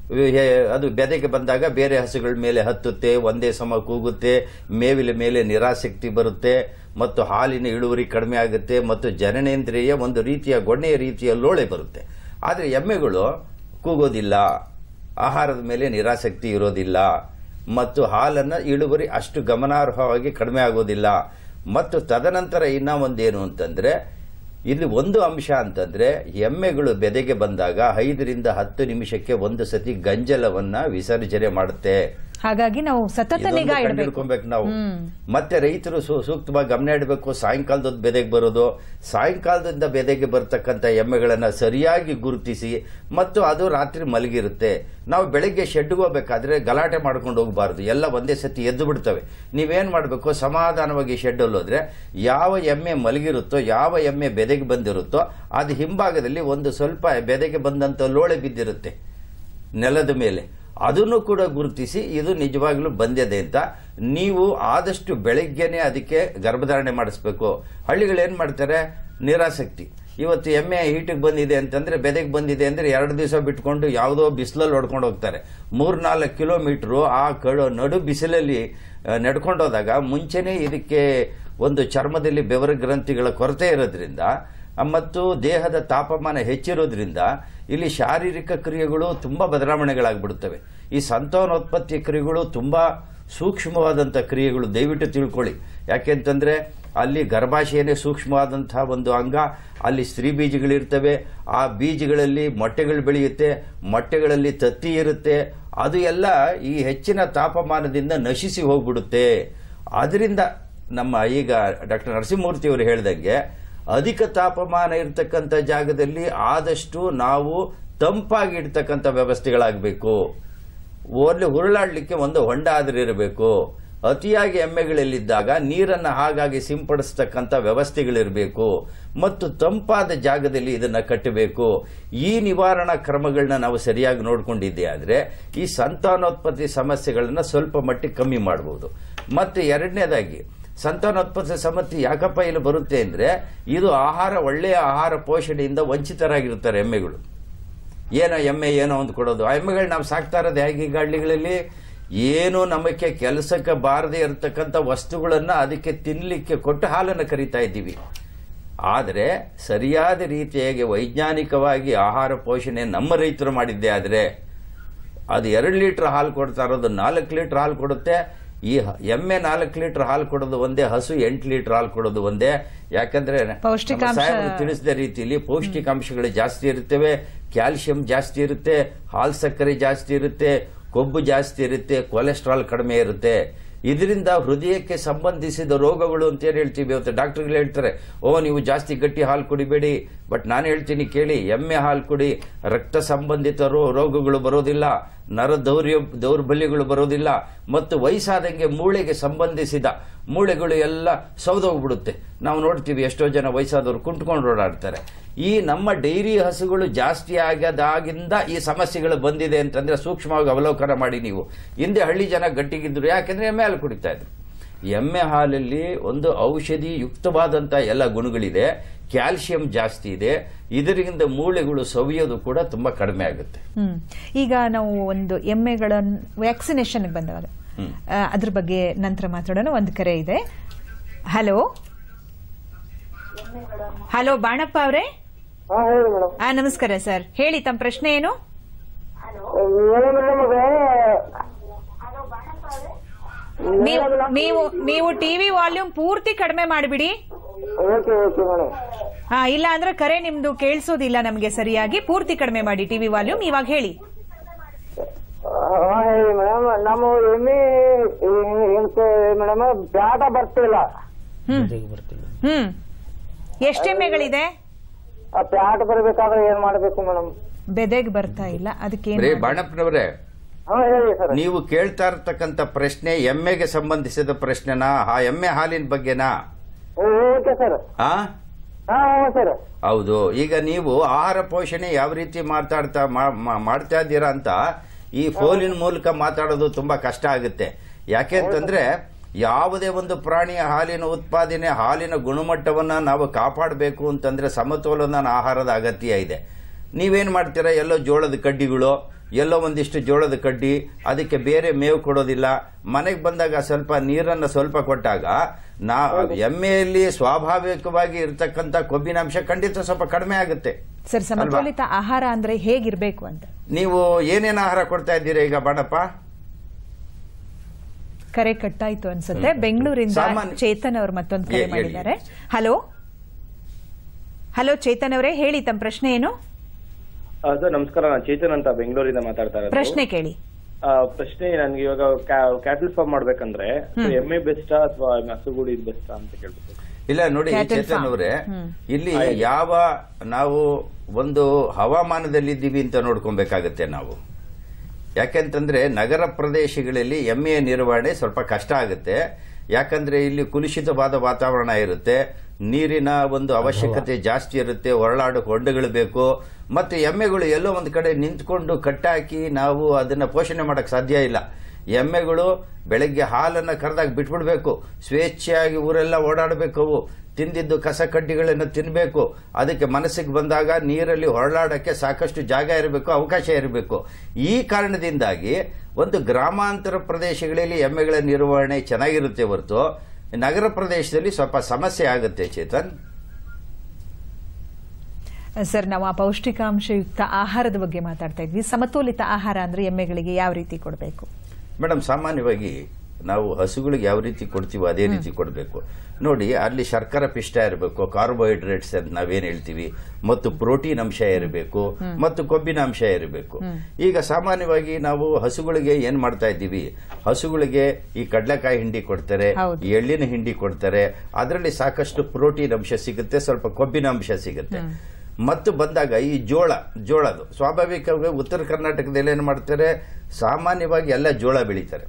ಅದು ಬೆದೆಗೆ ಬಂದಾಗ ಬೇರೆ ಹಸುಗಳ ಮೇಲೆ ಹತ್ತುತ್ತೆ, ಒಂದೇ ಸಮ ಕೂಗುತ್ತೆ, ಮೇವಿನ ಮೇಲೆ ನಿರಾಸಕ್ತಿ ಬರುತ್ತೆ ಮತ್ತು ಹಾಲಿನ ಇಳುವರಿ ಕಡಿಮೆ ಆಗುತ್ತೆ ಮತ್ತು ಜನನೇಂದ್ರಿಯ ಒಂದು ರೀತಿಯ ಗೊಣ್ಣೆಯ ರೀತಿಯ ಲೋಳೆ ಬರುತ್ತೆ. ಆದರೆ ಎಮ್ಮೆಗಳು ಕೂಗೋದಿಲ್ಲ, ಆಹಾರದ ಮೇಲೆ ನಿರಾಸಕ್ತಿ ಇರೋದಿಲ್ಲ ಮತ್ತು ಹಾಲನ್ನ ಇಳುವರಿ ಅಷ್ಟು ಗಮನಾರ್ಹವಾಗಿ ಕಡಿಮೆ ಆಗೋದಿಲ್ಲ. ಮತ್ತು ತದನಂತರ ಇನ್ನ ಒಂದೇನು ಅಂತಂದ್ರೆ, ಇಲ್ಲಿ ಒಂದು ಅಂಶ ಅಂತಂದ್ರೆ, ಎಮ್ಮೆಗಳು ಬೆದೆಗೆ ಬಂದಾಗ 5-10 ನಿಮಿಷಕ್ಕೆ ಒಂದು ಸತಿ ಗಂಜಲವನ್ನ ವಿಸರ್ಜನೆ ಮಾಡುತ್ತೆ. ಹಾಗಾಗಿ ನಾವು ಸತತ ನಿಗಾ ಇಡ್ಬೇಕು ನಾವು. ಮತ್ತೆ ರೈತರು ಸೂಕ್ತವಾಗಿ ಗಮನ ಇಡಬೇಕು. ಸಾಯಂಕಾಲದ ಬೆದೆಗೆ ಬರೋದು, ಸಾಯಂಕಾಲದಿಂದ ಬೆದೆಗೆ ಬರ್ತಕ್ಕಂಥ ಎಮ್ಮೆಗಳನ್ನ ಸರಿಯಾಗಿ ಗುರುತಿಸಿ, ಮತ್ತು ಅದು ರಾತ್ರಿ ಮಲಗಿರುತ್ತೆ. ನಾವು ಬೆಳಗ್ಗೆ ಶೆಡ್ಗೆ ಹೋಗ್ಬೇಕಾದ್ರೆ ಗಲಾಟೆ ಮಾಡ್ಕೊಂಡು ಹೋಗಬಾರದು, ಎಲ್ಲ ಒಂದೇ ಸತಿ ಎದ್ದು ಬಿಡ್ತವೆ. ನೀವೇನ್ ಮಾಡಬೇಕು, ಸಮಾಧಾನವಾಗಿ ಶೆಡ್ಡಲ್ಲಿ ಹೋದ್ರೆ ಯಾವ ಎಮ್ಮೆ ಮಲಗಿರುತ್ತೋ, ಯಾವ ಎಮ್ಮೆ ಬೆದೆಗೆ ಬಂದಿರುತ್ತೋ ಅದು ಹಿಂಭಾಗದಲ್ಲಿ ಒಂದು ಸ್ವಲ್ಪ ಬೆದೆಗೆ ಬಂದಂತ ಲೋಳೆ ಬಿದ್ದಿರುತ್ತೆ ನೆಲದ ಮೇಲೆ, ಅದನ್ನು ಕೂಡ ಗುರುತಿಸಿ ಇದು ನಿಜವಾಗ್ಲೂ ಬಂದಿದೆ ಅಂತ ನೀವು ಆದಷ್ಟು ಬೆಳಗ್ಗೆನೆ ಅದಕ್ಕೆ ಗರ್ಭಧಾರಣೆ ಮಾಡಿಸ್ಬೇಕು. ಹಳ್ಳಿಗಳೇನ್ ಮಾಡ್ತಾರೆ, ನಿರಾಸಕ್ತಿ, ಇವತ್ತು ಎಮ್ಮೆ ಹೀಟಿಗೆ ಬಂದಿದೆ ಅಂತಂದ್ರೆ, ಬೆದೆಗೆ ಬಂದಿದೆ ಅಂದ್ರೆ 2 ದಿವಸ ಬಿಟ್ಕೊಂಡು ಯಾವುದೋ ಬಿಸಿಲಲ್ಲಿ ಹೊಡ್ಕೊಂಡು ಹೋಗ್ತಾರೆ. 3-4 ಕಿಲೋಮೀಟರ್ ಆ ನಡು ಬಿಸಿಲಲ್ಲಿ ನಡ್ಕೊಂಡೋದಾಗ ಮುಂಚೆನೆ ಇದಕ್ಕೆ ಒಂದು ಚರ್ಮದಲ್ಲಿ ಬೆವರ ಗ್ರಂಥಿಗಳ ಕೊರತೆ ಇರೋದ್ರಿಂದ ಮತ್ತು ದೇಹದ ತಾಪಮಾನ ಹೆಚ್ಚಿರೋದ್ರಿಂದ ಇಲ್ಲಿ ಶಾರೀರಿಕ ಕ್ರಿಯೆಗಳು ತುಂಬಾ ಬದಲಾವಣೆಗಳಾಗ್ಬಿಡುತ್ತವೆ. ಈ ಸಂತಾನೋತ್ಪತ್ತಿ ಕ್ರಿಯೆಗಳು ತುಂಬಾ ಸೂಕ್ಷ್ಮವಾದಂಥ ಕ್ರಿಯೆಗಳು. ದಯವಿಟ್ಟು ತಿಳ್ಕೊಳ್ಳಿ. ಯಾಕೆಂತಂದ್ರೆ ಅಲ್ಲಿ ಗರ್ಭಾಶಯನೇ ಸೂಕ್ಷ್ಮವಾದಂತಹ ಒಂದು ಅಂಗ. ಅಲ್ಲಿ ಸ್ತ್ರೀ ಬೀಜಗಳಿರ್ತವೆ. ಆ ಬೀಜಗಳಲ್ಲಿ ಮೊಟ್ಟೆಗಳು ಬೆಳೆಯುತ್ತೆ. ಮೊಟ್ಟೆಗಳಲ್ಲಿ ತತ್ತಿ ಇರುತ್ತೆ. ಅದು ಎಲ್ಲ ಈ ಹೆಚ್ಚಿನ ತಾಪಮಾನದಿಂದ ನಶಿಸಿ ಹೋಗ್ಬಿಡುತ್ತೆ. ಅದರಿಂದ ನಮ್ಮ ಈಗ ಡಾಕ್ಟರ್ ನರಸಿಂಹಮೂರ್ತಿ ಅವರು ಹೇಳಿದಂಗೆ ಅಧಿಕ ತಾಪಮಾನ ಇರತಕ್ಕಂಥ ಜಾಗದಲ್ಲಿ ಆದಷ್ಟು ನಾವು ತಂಪಾಗಿ ಇಡ್ತಕ್ಕಂಥ ವ್ಯವಸ್ಥೆಗಳಾಗಬೇಕು. ಓರ್ಲಿ ಹುರುಳಾಡ್ಲಿಕ್ಕೆ ಒಂದು ಹೊಂಡ ಆದ್ರೆ ಇರಬೇಕು. ಅತಿಯಾಗಿ ಎಮ್ಮೆಗಳಲ್ಲಿದ್ದಾಗ ನೀರನ್ನು ಹಾಗಾಗಿ ಸಿಂಪಡಿಸ್ತಕ್ಕಂಥ ವ್ಯವಸ್ಥೆಗಳಿರಬೇಕು ಮತ್ತು ತಂಪಾದ ಜಾಗದಲ್ಲಿ ಇದನ್ನು ಕಟ್ಟಬೇಕು. ಈ ನಿವಾರಣಾ ಕ್ರಮಗಳನ್ನ ನಾವು ಸರಿಯಾಗಿ ನೋಡಿಕೊಂಡಿದ್ದೆ ಆದರೆ ಈ ಸಂತಾನೋತ್ಪತ್ತಿ ಸಮಸ್ಯೆಗಳನ್ನ ಸ್ವಲ್ಪ ಮಟ್ಟಿಗೆ ಕಮ್ಮಿ ಮಾಡಬಹುದು. ಮತ್ತು ಎರಡನೇದಾಗಿ ಸಂತಾನೋತ್ಪತ್ತಿ ಸಮಸ್ಯೆ ಯಾಕಪ್ಪ ಇಲ್ಲಿ ಬರುತ್ತೆ ಅಂದ್ರೆ ಇದು ಒಳ್ಳೆಯ ಆಹಾರ ಪೋಷಣೆಯಿಂದ ವಂಚಿತರಾಗಿರ್ತಾರೆ ಎಮ್ಮೆಗಳು. ಏನೋ ಎಮ್ಮೆ ಏನೋ ಒಂದು ಕೊಡೋದು. ಆ ಎಮ್ಮೆಗಳು ನಾವು ಸಾಕ್ತಾ ಇರೋದು ಹೇಗೆ ಈಗ ಹಳ್ಳಿಗಳಲ್ಲಿ ಏನು ನಮಗೆ ಕೆಲಸಕ್ಕೆ ಬಾರದೇ ಇರತಕ್ಕಂಥ ವಸ್ತುಗಳನ್ನ ಅದಕ್ಕೆ ತಿನ್ನಲಿಕ್ಕೆ ಕೊಟ್ಟು ಹಾಲನ್ನು ಕರಿತಾ ಇದ್ದೀವಿ. ಆದರೆ ಸರಿಯಾದ ರೀತಿಯಾಗಿ ವೈಜ್ಞಾನಿಕವಾಗಿ ಆಹಾರ ಪೋಷಣೆ ನಮ್ಮ ರೈತರು ಮಾಡಿದ್ದೆ ಆದರೆ ಅದು 2 ಲೀಟರ್ ಹಾಲು ಕೊಡ್ತಾ ಇರೋದು 4 ಲೀಟರ್ ಹಾಲು ಕೊಡುತ್ತೆ. ಈ ಎಮ್ಮೆ 4 ಲೀಟರ್ ಹಾಲು ಕೊಡೋದು ಒಂದೇ, ಹಸು 8 ಲೀಟರ್ ಹಾಲು ಕೊಡೋದು ಒಂದೇ. ಯಾಕಂದ್ರೆ ಸಾಹೇಬರು ತಿಳಿಸಿದ ರೀತಿಯಲ್ಲಿ ಪೌಷ್ಟಿಕಾಂಶಗಳು ಜಾಸ್ತಿ ಇರುತ್ತವೆ, ಕ್ಯಾಲ್ಸಿಯಂ ಜಾಸ್ತಿ ಇರುತ್ತೆ, ಹಾಲು ಸಕ್ಕರೆ ಜಾಸ್ತಿ ಇರುತ್ತೆ, ಕೊಬ್ಬು ಜಾಸ್ತಿ ಇರುತ್ತೆ, ಕೊಲೆಸ್ಟ್ರಾಲ್ ಕಡಿಮೆ ಇರುತ್ತೆ. ಇದರಿಂದ ಹೃದಯಕ್ಕೆ ಸಂಬಂಧಿಸಿದ ರೋಗಗಳು ಅಂತ ಏನು ಹೇಳ್ತೀವಿ. ಇವತ್ತು ಡಾಕ್ಟರ್ಗಳು ಹೇಳ್ತಾರೆ, ನೀವು ಜಾಸ್ತಿ ಗಟ್ಟಿ ಹಾಲು ಕುಡಿಬೇಡಿ. ಬಟ್ ನಾನು ಹೇಳ್ತೀನಿ ಕೇಳಿ, ಎಮ್ಮೆ ಹಾಲು ಕುಡಿ. ರಕ್ತ ಸಂಬಂಧಿತ ರೋಗಗಳು ಬರೋದಿಲ್ಲ, ನರ ದೌರ್ಬಲ್ಯಗಳು ಬರೋದಿಲ್ಲ, ಮತ್ತು ವಯಸ್ಸಾದಂಗೆ ಮೂಳೆಗೆ ಸಂಬಂಧಿಸಿದ ಮೂಳೆಗಳು ಎಲ್ಲ ಸೌದೋಗ್ಬಿಡುತ್ತೆ. ನಾವು ನೋಡ್ತೀವಿ ಎಷ್ಟೋ ಜನ ವಯಸ್ಸಾದವರು ಕುಂಟ್ಕೊಂಡು ಓಡಾಡ್ತಾರೆ. ಈ ನಮ್ಮ ಡೈರಿ ಹಸುಗಳು ಜಾಸ್ತಿ ಆಗದಾಗಿಂದ ಈ ಸಮಸ್ಯೆಗಳು ಬಂದಿದೆ ಅಂತಂದ್ರೆ ಸೂಕ್ಷ್ಮವಾಗಿ ಅವಲೋಕನ ಮಾಡಿ ನೀವು. ಹಿಂದೆ ಹಳ್ಳಿ ಜನ ಗಟ್ಟಿಗಿದ್ರು, ಯಾಕೆಂದ್ರೆ ಎಮ್ಮೆ ಹಾಲು ಕುಡಿತಾ ಇದ್ರು. ಎಮ್ಮೆ ಹಾಲಲ್ಲಿ ಒಂದು ಔಷಧಿ ಯುಕ್ತವಾದಂತ ಎಲ್ಲ ಗುಣಗಳಿದೆ, ಕ್ಯಾಲ್ಸಿಯಂ ಜಾಸ್ತಿ ಇದೆ. ಇದರಿಂದ ಮೂಳೆಗಳು ಸವಿಯೋದು ಕೂಡ ತುಂಬಾ ಕಡಿಮೆ ಆಗುತ್ತೆ. ಈಗ ನಾವು ಒಂದು ಎಮ್ಮೆಗಳ ವ್ಯಾಕ್ಸಿನೇಷನ್ ಬಂದವಾಗ ಅದ್ರ ಬಗ್ಗೆ ನಂತರ ಮಾತಾಡೋಣ. ಒಂದು ಕರೆ ಇದೆ. ಹಲೋ ಹಲೋ ಬಾಣಪ್ಪ ಅವರೇ. ನಮಸ್ಕಾರ ಸರ್, ಹೇಳಿ ತಮ್ಮ ಪ್ರಶ್ನೆ ಏನು? ನೀವು ಟಿವಿ ವಾಲ್ಯೂಮ್ ಪೂರ್ತಿ ಕಡಿಮೆ ಮಾಡಿಬಿಡಿ. ಇಲ್ಲ ಅಂದ್ರೆ ಕರೆ ನಿಮ್ದು ಕೇಳಿಸೋದಿಲ್ಲ ನಮ್ಗೆ ಸರಿಯಾಗಿ. ಪೂರ್ತಿ ಕಡಿಮೆ ಮಾಡಿ ಟಿವಿ ವಾಲ್ಯೂಮ್. ಇವಾಗ ಹೇಳಿ. ನಮ್ಮ ಎಮ್ಮೆ ಮೇಡಮ್ ಬ್ಯಾಟ ಬರ್ತಿಲ್ಲ. ಎಷ್ಟು ಎಮ್ಮೆಗಳಿದೆ? ಬ್ಯಾಟ ಬರಬೇಕಾದ್ರೆ ಏನ್ ಮಾಡ್ಬೇಕು ಮೇಡಮ್? ಬೆದೆಗೆ ಬರ್ತಾ ಇಲ್ಲ, ಅದಕ್ಕೆ ಬಾಣಪ್ಪನವರೇ, ನೀವು ಕೇಳ್ತಾ ಇರ್ತಕ್ಕಂಥ ಪ್ರಶ್ನೆ ಎಮ್ಮೆಗೆ ಸಂಬಂಧಿಸಿದ ಪ್ರಶ್ನೆನಾ, ಆ ಎಮ್ಮೆ ಹಾಲಿನ ಬಗ್ಗೆನಾ? ಹೌದು. ಈಗ ನೀವು ಆಹಾರ ಪೋಷಣೆ ಯಾವ ರೀತಿ ಮಾಡ್ತಾ ಇದ್ದೀರಾ ಅಂತ ಈ ಫೋನಿನ ಮೂಲಕ ಮಾತಾಡೋದು ತುಂಬಾ ಕಷ್ಟ ಆಗುತ್ತೆ. ಯಾಕೆ ಅಂತಂದ್ರೆ ಯಾವುದೇ ಒಂದು ಪ್ರಾಣಿಯ ಹಾಲಿನ ಉತ್ಪಾದನೆ, ಹಾಲಿನ ಗುಣಮಟ್ಟವನ್ನ ನಾವು ಕಾಪಾಡಬೇಕು ಅಂತಂದ್ರೆ ಸಮತೋಲನ ಆಹಾರದ ಅಗತ್ಯ ಇದೆ. ನೀವೇನ್ ಮಾಡ್ತೀರಾ, ಎಲ್ಲೋ ಜೋಳದ ಕಡ್ಡಿಗಳು, ಎಲ್ಲೋ ಒಂದಿಷ್ಟು ಜೋಳದ ಕಡ್ಡಿ, ಅದಕ್ಕೆ ಬೇರೆ ಮೇವು ಕೊಡೋದಿಲ್ಲ. ಮನೆಗೆ ಬಂದಾಗ ಸ್ವಲ್ಪ ನೀರನ್ನು ಸ್ವಲ್ಪ ಕೊಟ್ಟಾಗ ಎಮ್ಮೆಯಲ್ಲಿ ಸ್ವಾಭಾವಿಕವಾಗಿ ಇರತಕ್ಕಂತ ಕೊಬ್ಬಿನಾಂಶ ಖಂಡಿತ ಸ್ವಲ್ಪ ಕಡಿಮೆ ಆಗುತ್ತೆ. ಸರ್, ಸಮತೋಲಿತ ಆಹಾರ ಅಂದ್ರೆ ಹೇಗಿರ್ಬೇಕು ಅಂತ ನೀವು ಏನೇನು ಆಹಾರ ಕೊಡ್ತಾ ಇದ್ದೀರಾ ಈಗ ಬಾಣಪ್ಪ? ಕರೆ ಕಟ್ಟಾಯ್ತು ಅನ್ಸುತ್ತೆ. ಬೆಂಗಳೂರಿಂದ ಚೇತನ್ ಅವರು ಮತ್ತೊಂದು ಕರೆ ಮಾಡಿದ್ದಾರೆ. ಹಲೋ ಹಲೋ ಚೇತನ್ ಅವರೇ, ಹೇಳಿ ತಮ್ಮ ಪ್ರಶ್ನೆ ಏನು? ಸರ್ ನಮಸ್ಕಾರ, ನಾನು ಚೇತನ್ ಅಂತ ಬೆಂಗಳೂರಿಂದ ಮಾತಾಡ್ತಾ ಇರೋದು. ಪ್ರಶ್ನೆ ಕೇಳಿ. ಪ್ರಶ್ನೆ ನನ್ಗೆ ಇವಾಗ ಕ್ಯಾಟಲ್ ಫಾರ್ಮ್ ಮಾಡ್ಬೇಕಂದ್ರೆ ಎಮ್ಮೆ ಬೆಸ್ಟಾ ಅಥವಾ ಹಸುಗೂಡಿ ಬೆಸ್ಟಾ ಅಂತ ಕೇಳ್ಬೇಕು. ಇಲ್ಲ ನೋಡಿ ಚೇತನ್ ಅವರೇ, ಇಲ್ಲಿ ಯಾವ ನಾವು ಒಂದು ಹವಾಮಾನದಲ್ಲಿದ್ದೀವಿ ಅಂತ ನೋಡ್ಕೊಬೇಕಾಗತ್ತೆ ನಾವು. ಯಾಕೆಂತಂದ್ರೆ ನಗರ ಪ್ರದೇಶಗಳಲ್ಲಿ ಎಮ್ಮೆಯ ನಿರ್ವಹಣೆ ಸ್ವಲ್ಪ ಕಷ್ಟ ಆಗುತ್ತೆ. ಯಾಕಂದ್ರೆ ಇಲ್ಲಿ ಕುಲುಷಿತವಾದ ವಾತಾವರಣ ಇರುತ್ತೆ, ನೀರಿನ ಒಂದು ಅವಶ್ಯಕತೆ ಜಾಸ್ತಿ ಇರುತ್ತೆ, ಹೊರಳಾಡು ಹೊಂಡಗಳು ಬೇಕು. ಮತ್ತೆ ಎಮ್ಮೆಗಳು ಎಲ್ಲೋ ಒಂದು ಕಡೆ ನಿಂತ್ಕೊಂಡು ಕಟ್ಟಾಕಿ ನಾವು ಅದನ್ನ ಪೋಷಣೆ ಮಾಡಕ್ ಸಾಧ್ಯ ಇಲ್ಲ. ಎಮ್ಮೆಗಳು ಬೆಳಗ್ಗೆ ಹಾಲನ್ನ ಕರೆದಾಗ ಬಿಟ್ಬಿಡ್ಬೇಕು, ಸ್ವೇಚ್ಛೆಯಾಗಿ ಊರೆಲ್ಲ ಓಡಾಡಬೇಕು. ಅವು ತಿಂದಿದ್ದು ಕಸ ಕಡ್ಡಿಗಳನ್ನು ತಿನ್ನಬೇಕು. ಅದಕ್ಕೆ ಮನಸ್ಸಿಗೆ ಬಂದಾಗ ನೀರಲ್ಲಿ ಹೊರಳಾಡಕ್ಕೆ ಸಾಕಷ್ಟು ಜಾಗ ಇರಬೇಕು, ಅವಕಾಶ ಇರಬೇಕು. ಈ ಕಾರಣದಿಂದಾಗಿ ಒಂದು ಗ್ರಾಮಾಂತರ ಪ್ರದೇಶಗಳಲ್ಲಿ ಎಮ್ಮೆಗಳ ನಿರ್ವಹಣೆ ಚೆನ್ನಾಗಿರುತ್ತೆ ಹೊರತು ನಗರ ಪ್ರದೇಶದಲ್ಲಿ ಸ್ವಲ್ಪ ಸಮಸ್ಯೆ ಆಗುತ್ತೆ. ಚೇತನ್ ಸರ್, ನಾವು ಪೌಷ್ಟಿಕಾಂಶಯುಕ್ತ ಆಹಾರದ ಬಗ್ಗೆ ಮಾತಾಡ್ತಾ ಇದ್ವಿ. ಸಮತೋಲಿತ ಆಹಾರ ಅಂದ್ರೆ ಎಮ್ಮೆಗಳಿಗೆ ಯಾವ ರೀತಿ ಕೊಡಬೇಕು? ಮೇಡಮ್, ಸಾಮಾನ್ಯವಾಗಿ ನಾವು ಹಸುಗಳಿಗೆ ಯಾವ ರೀತಿ ಕೊಡ್ತೀವೋ ಅದೇ ರೀತಿ ಕೊಡಬೇಕು. ನೋಡಿ, ಅಲ್ಲಿ ಶರ್ಕರ ಪಿಷ್ಟ ಇರಬೇಕು, ಕಾರ್ಬೋಹೈಡ್ರೇಟ್ಸ್ ಅಂತ ನಾವೇನ್ ಹೇಳ್ತೀವಿ, ಮತ್ತು ಪ್ರೋಟೀನ್ ಅಂಶ ಇರಬೇಕು, ಮತ್ತು ಕೊಬ್ಬಿನ ಅಂಶ ಇರಬೇಕು. ಈಗ ಸಾಮಾನ್ಯವಾಗಿ ನಾವು ಹಸುಗಳಿಗೆ ಏನ್ ಮಾಡ್ತಾ ಇದ್ದೀವಿ, ಹಸುಗಳಿಗೆ ಈ ಕಡಲೆಕಾಯಿ ಹಿಂಡಿ ಕೊಡ್ತಾರೆ, ಎಳ್ಳಿನ ಹಿಂಡಿ ಕೊಡ್ತಾರೆ, ಅದರಲ್ಲಿ ಸಾಕಷ್ಟು ಪ್ರೋಟೀನ್ ಅಂಶ ಸಿಗುತ್ತೆ, ಸ್ವಲ್ಪ ಕೊಬ್ಬಿನ ಅಂಶ ಸಿಗುತ್ತೆ. ಮತ್ತು ಬಂದಾಗ ಈ ಜೋಳದು ಸ್ವಾಭಾವಿಕವಾಗಿ ಉತ್ತರ ಕರ್ನಾಟಕದಲ್ಲಿ ಏನ್ ಮಾಡ್ತಾರೆ, ಸಾಮಾನ್ಯವಾಗಿ ಎಲ್ಲ ಜೋಳ ಬೆಳೀತಾರೆ.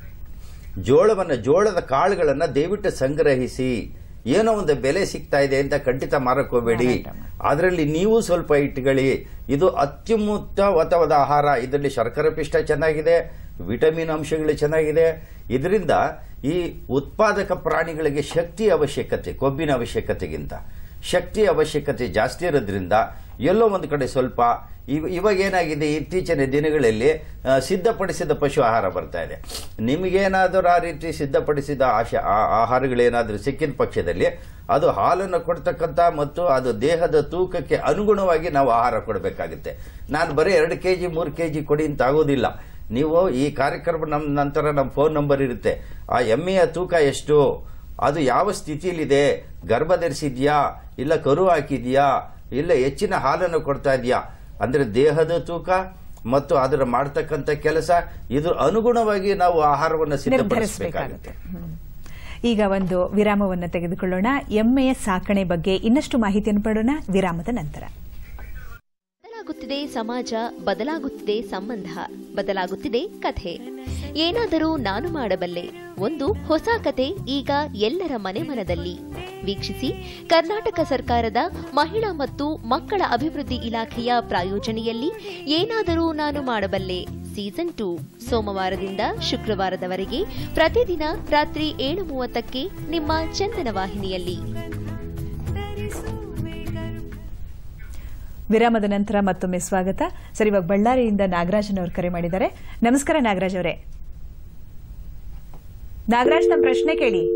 ಜೋಳದ ಕಾಳುಗಳನ್ನ ದಯವಿಟ್ಟು ಸಂಗ್ರಹಿಸಿ, ಏನೋ ಒಂದು ಬೆಲೆ ಸಿಗ್ತಾ ಇದೆ ಅಂತ ಖಂಡಿತ ಮಾರಕ್ ಹೋಗಬೇಡಿ. ಅದರಲ್ಲಿ ನೀವು ಸ್ವಲ್ಪ ಇಟ್ಕೊಳ್ಳಿ. ಇದು ಅತ್ಯುತ್ತಮವಾದ ಆಹಾರ. ಇದರಲ್ಲಿ ಶರ್ಕರೆ ಪಿಷ್ಟ ಚೆನ್ನಾಗಿದೆ, ವಿಟಮಿನ್ ಅಂಶಗಳು ಚೆನ್ನಾಗಿದೆ. ಇದರಿಂದ ಈ ಉತ್ಪಾದಕ ಪ್ರಾಣಿಗಳಿಗೆ ಶಕ್ತಿ ಅವಶ್ಯಕತೆ, ಕೊಬ್ಬಿನ ಅವಶ್ಯಕತೆಗಿಂತ ಶಕ್ತಿ ಅವಶ್ಯಕತೆ ಜಾಸ್ತಿ ಇರೋದ್ರಿಂದ ಎಲ್ಲೋ ಒಂದು ಕಡೆ ಸ್ವಲ್ಪ ಇವಾಗ ಏನಾಗಿದೆ, ಇತ್ತೀಚಿನ ದಿನಗಳಲ್ಲಿ ಸಿದ್ಧಪಡಿಸಿದ ಪಶು ಆಹಾರ ಬರ್ತಾ ಇದೆ. ನಿಮಗೇನಾದರೂ ಆ ರೀತಿ ಸಿದ್ಧಪಡಿಸಿದ ಆಹಾರಗಳೇನಾದರೂ ಸಿಕ್ಕಿದ ಪಕ್ಷದಲ್ಲಿ ಅದು ಹಾಲನ್ನು ಕೊಡ್ತಕ್ಕಂಥ ಮತ್ತು ಅದು ದೇಹದ ತೂಕಕ್ಕೆ ಅನುಗುಣವಾಗಿ ನಾವು ಆಹಾರ ಕೊಡಬೇಕಾಗುತ್ತೆ. ನಾನು ಬರೀ 2 kg 3 kg ಕೊಡಿ ಅಂತ ಆಗೋದಿಲ್ಲ. ನೀವು ಈ ಕಾರ್ಯಕ್ರಮ ನಂತರ ನಮ್ಮ ಫೋನ್ ನಂಬರ್ ಇರುತ್ತೆ. ಆ ಎಮ್ಮೆಯ ತೂಕ ಎಷ್ಟು, ಅದು ಯಾವ ಸ್ಥಿತಿಯಲ್ಲಿದೆ, ಗರ್ಭ ಧರಿಸಿದ್ಯಾ, ಇಲ್ಲ ಕರು ಹಾಕಿದ್ಯಾ, ಇಲ್ಲ ಹೆಚ್ಚಿನ ಹಾಲನ್ನು ಕೊಡ್ತಾ ಇದೆಯಾ, ಅಂದ್ರೆ ದೇಹದ ತೂಕ ಮತ್ತು ಅದರ ಮಾಡತಕ್ಕಂಥ ಕೆಲಸ, ಇದ್ರ ಅನುಗುಣವಾಗಿ ನಾವು ಆಹಾರವನ್ನು ಸಿದ್ಧಪಡಿಸಬೇಕಾಗುತ್ತೆ. ಈಗ ಒಂದು ವಿರಾಮವನ್ನು ತೆಗೆದುಕೊಳ್ಳೋಣ. ಎಮ್ಮೆಯ ಸಾಕಣೆ ಬಗ್ಗೆ ಇನ್ನಷ್ಟು ಮಾಹಿತಿಯನ್ನು ಪಡೆಯೋಣ ವಿರಾಮದ ನಂತರ. ಬದಲಾಗುತ್ತಿದೆ ಸಮಾಜ, ಬದಲಾಗುತ್ತಿದೆ ಸಂಬಂಧ, ಬದಲಾಗುತ್ತಿದೆ ಕಥೆ. ಏನಾದರೂ ನಾನು ಮಾಡಬಲ್ಲೆ, ಒಂದು ಹೊಸ ಕತೆ ಈಗ ಎಲ್ಲರ ಮನೆಮನದಲ್ಲಿ. ವೀಕ್ಷಿಸಿ, ಕರ್ನಾಟಕ ಸರ್ಕಾರದ ಮಹಿಳಾ ಮತ್ತು ಮಕ್ಕಳ ಅಭಿವೃದ್ಧಿ ಇಲಾಖೆಯ ಪ್ರಾಯೋಜನೆಯಲ್ಲಿ ಏನಾದರೂ ನಾನು ಮಾಡಬಲ್ಲೆ ಸೀಸನ್ 2 ಸೋಮವಾರದಿಂದ ಶುಕ್ರವಾರದವರೆಗೆ ಪ್ರತಿದಿನ ರಾತ್ರಿ 7:30ಕ್ಕೆ ನಿಮ್ಮ ಚಂದನ ವಾಹಿನಿಯಲ್ಲಿ. ವಿರಾಮದ ನಂತರ ಮತ್ತೊಮ್ಮೆ ಸ್ವಾಗತ. ಸರ್, ಇವಾಗ ಬಳ್ಳಾರಿಯಿಂದ ನಾಗರಾಜನ್ ಅವರು ಕರೆ ಮಾಡಿದ್ದಾರೆ. ನಮಸ್ಕಾರ ನಾಗರಾಜ್ ಅವರೇ. ನಾಗರಾಜ್, ನಮ್ಮ ಪ್ರಶ್ನೆ ಕೇಳಿ.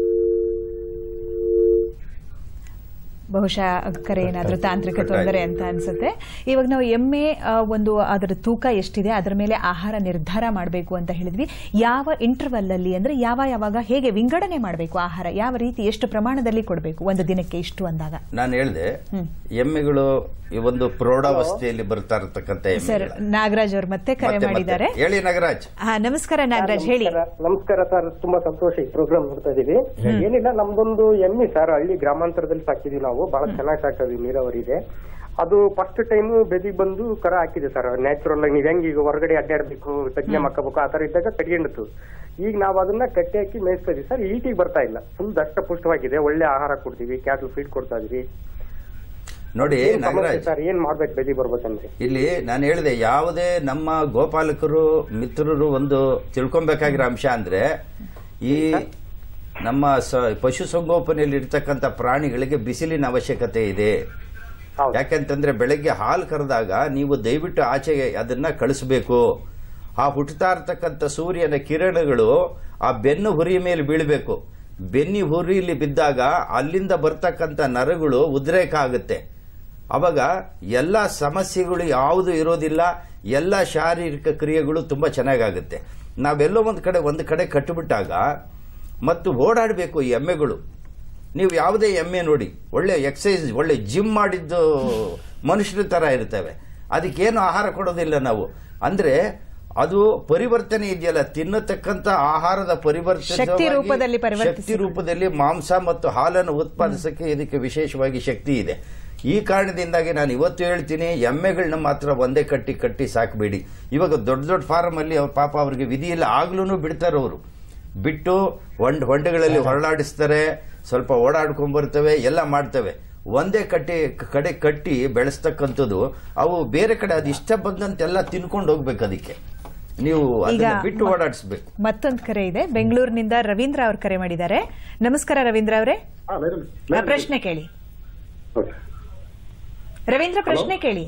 ಬಹುಶಃ ಕರೆ ಏನಾದರೂ ತಾಂತ್ರಿಕ ತೊಂದರೆ ಅಂತ ಅನ್ಸುತ್ತೆ. ಇವಾಗ ನಾವು ಎಮ್ಮೆ ಒಂದು ಅದರ ತೂಕ ಎಷ್ಟಿದೆ ಅದರ ಮೇಲೆ ಆಹಾರ ನಿರ್ಧಾರ ಮಾಡಬೇಕು ಅಂತ ಹೇಳಿದ್ವಿ. ಯಾವ ಇಂಟರ್ವಲ್ ಅಲ್ಲಿ, ಅಂದ್ರೆ ಯಾವಾಗ ಹೇಗೆ ವಿಂಗಡಣೆ ಮಾಡಬೇಕು ಆಹಾರ, ಯಾವ ರೀತಿ ಎಷ್ಟು ಪ್ರಮಾಣದಲ್ಲಿ ಕೊಡಬೇಕು ಒಂದು ದಿನಕ್ಕೆ ಇಷ್ಟು ಅಂದಾಗ? ನಾನು ಹೇಳಿದೆ, ಎಮ್ಮೆಗಳು ಈ ಒಂದು ಪ್ರೌಢಾವಸ್ಥೆಯಲ್ಲಿ ಬರ್ತಾ ಇರತಕ್ಕಂತ. ಸರ್, ನಾಗರಾಜ್ ಅವರು ಮತ್ತೆ ಕರೆ ಮಾಡಿದ್ದಾರೆ. ಹೇಳಿ ನಾಗರಾಜ್. ನಮಸ್ಕಾರ ನಾಗರಾಜ್, ಹೇಳಿ. ನಮಸ್ಕಾರ ಸರ್, ತುಂಬಾ ಸಂತೋಷ ಈ ಪ್ರೋಗ್ರಾಮ್ ನೋಡ್ತಾ ಇದೀವಿ. ಏನಿಲ್ಲ, ನಮ್ದೊಂದು ಎಮ್ಮೆ ಸರ್, ಹಳ್ಳಿ ಗ್ರಾಮಾಂತರದಲ್ಲಿ ಸಾಕಿದೀವಿ ನಾವು. ಬಹಳ ಚೆನ್ನಾಗಿ ಸಾಕ್ತೀವಿ, ನೀರಾವರಿ ಇದೆ. ಅದು ಫಸ್ಟ್ ಟೈಮ್ ಬೆದಿಗೆ ಬಂದು ಕರ ಹಾಕಿದೆ ಸರ್. ನ್ಯಾಚುರಲ್ ಆಗಿ ನೀವ್ ಹೆಂಗ್ ಈಗ ಹೊರಗಡೆ ಅಡ್ಡಾಡ್ಬೇಕು, ತಜ್ಞೆ ಮಕ್ಕಬೇಕು, ಆತರ ಇದ್ದಾಗ ಕಟ್ಕೊಂಡಿತ್ತು. ಈಗ ನಾವು ಅದನ್ನ ಕಟ್ಟಿ ಹಾಕಿ ಮೇಯಿಸ್ತಾ ಇದೀವಿ ಸರ್. ಈಟಿಗೆ ಬರ್ತಾ ಇಲ್ಲ, ಫುಲ್ ದಷ್ಟಪುಷ್ಟವಾಗಿದೆ. ಒಳ್ಳೆ ಆಹಾರ ಕೊಡ್ತೀವಿ, ಕ್ಯಾಟಲ್ ಫೀಡ್ ಕೊಡ್ತಾ ಇದೀವಿ. ನೋಡಿ ನಾಗರಾಜ್, ಸರ್ ಏನ್ ಮಾಡ್ಬೇಕು ಬೆದಿ ಬರ್ಬೇಕಂದ್ರೆ? ಇಲ್ಲಿ ನಾನು ಹೇಳಿದೆ, ಯಾವುದೇ ನಮ್ಮ ಗೋಪಾಲಕರು ಮಿತ್ರರು ಒಂದು ತಿಳ್ಕೊಬೇಕಾಗಿರೋ ಅಂಶ ಅಂದ್ರೆ, ಈ ನಮ್ಮ ಪಶು ಸಂಗೋಪನೆಯಲ್ಲಿ ಇರ್ತಕ್ಕಂಥ ಪ್ರಾಣಿಗಳಿಗೆ ಬಿಸಿಲಿನ ಅವಶ್ಯಕತೆ ಇದೆ. ಯಾಕೆಂತಂದ್ರೆ ಬೆಳಗ್ಗೆ ಹಾಲು ಕರೆದಾಗ ನೀವು ದಯವಿಟ್ಟು ಆಚೆಗೆ ಅದನ್ನ ಕಳಿಸಬೇಕು. ಆ ಹುಟ್ಟುತ್ತಾ ಇರ್ತಕ್ಕಂಥ ಸೂರ್ಯನ ಕಿರಣಗಳು ಆ ಬೆನ್ನು ಹುರಿಯ ಮೇಲೆ ಬೀಳಬೇಕು. ಬೆನ್ನಿ ಹುರಿಯಲ್ಲಿ ಬಿದ್ದಾಗ ಅಲ್ಲಿಂದ ಬರ್ತಕ್ಕಂಥ ನರಗಳು ಉದ್ರೇಕ ಆಗುತ್ತೆ. ಅವಾಗ ಎಲ್ಲ ಸಮಸ್ಯೆಗಳು ಯಾವುದು ಇರೋದಿಲ್ಲ, ಎಲ್ಲ ಶಾರೀರಿಕ ಕ್ರಿಯೆಗಳು ತುಂಬಾ ಚೆನ್ನಾಗಾಗುತ್ತೆ. ನಾವೆಲ್ಲೋ ಒಂದು ಕಡೆ ಕಟ್ಟಿಬಿಟ್ಟಾಗ ಮತ್ತು ಓಡಾಡಬೇಕು ಈ ಎಮ್ಮೆಗಳು. ನೀವು ಯಾವುದೇ ಎಮ್ಮೆ ನೋಡಿ, ಒಳ್ಳೆ ಎಕ್ಸಸೈಸ್, ಒಳ್ಳೆ ಜಿಮ್ ಮಾಡಿದ್ದು ಮನುಷ್ಯರ ತರ ಇರ್ತವೆ. ಅದಕ್ಕೇನು ಆಹಾರ ಕೊಡೋದಿಲ್ಲ ನಾವು. ಅಂದ್ರೆ ಅದು ಪರಿವರ್ತನೆ ಇದೆಯಲ್ಲ, ತಿನ್ನತಕ್ಕಂತ ಆಹಾರದ ಪರಿವರ್ತನೆ ಶಕ್ತಿ ರೂಪದಲ್ಲಿ ಮಾಂಸ ಮತ್ತು ಹಾಲನ್ನು ಉತ್ಪಾದಿಸಕ್ಕೆ ಇದಕ್ಕೆ ವಿಶೇಷವಾಗಿ ಶಕ್ತಿ ಇದೆ. ಈ ಕಾರಣದಿಂದಾಗಿ ನಾನು ಇವತ್ತು ಹೇಳ್ತೀನಿ, ಎಮ್ಮೆಗಳನ್ನ ಮಾತ್ರ ಒಂದೇ ಕಟ್ಟಿ ಸಾಕಬೇಡಿ. ಇವಾಗ ದೊಡ್ಡ ಫಾರ್ಮ್ ಅಲ್ಲಿ ಪಾಪ ಅವ್ರಿಗೆ ವಿಧಿ ಇಲ್ಲ, ಆಗ್ಲೂ ಬಿಡ್ತಾರೆ. ಅವರು ಬಿಟ್ಟು ಹೊಂಡಗಳಲ್ಲಿ ಹೊರಳಾಡಿಸ್ತಾರೆ, ಸ್ವಲ್ಪ ಓಡಾಡ್ಕೊಂಡ್ ಬರ್ತವೆ, ಎಲ್ಲ ಮಾಡ್ತವೆ. ಒಂದೇ ಕಡೆ ಕಟ್ಟಿ ಬೆಳೆಸ್ತಕ್ಕಂಥದ್ದು ಅವು ಬೇರೆ ಕಡೆ ಅದು ಇಷ್ಟ ಬಂದಂತೆಲ್ಲ ತಿನ್ಕೊಂಡು ಹೋಗ್ಬೇಕು. ಅದಕ್ಕೆ ನೀವು ಬಿಟ್ಟು ಓಡಾಡಿಸ್ಬೇಕು. ಮತ್ತೊಂದು ಕರೆ ಇದೆ, ಬೆಂಗಳೂರಿನಿಂದ ರವೀಂದ್ರ ಅವರು ಕರೆ ಮಾಡಿದ್ದಾರೆ. ನಮಸ್ಕಾರ ರವೀಂದ್ರ ಅವರೇ, ಪ್ರಶ್ನೆ ಕೇಳಿ. ರವೀಂದ್ರ, ಪ್ರಶ್ನೆ ಕೇಳಿ.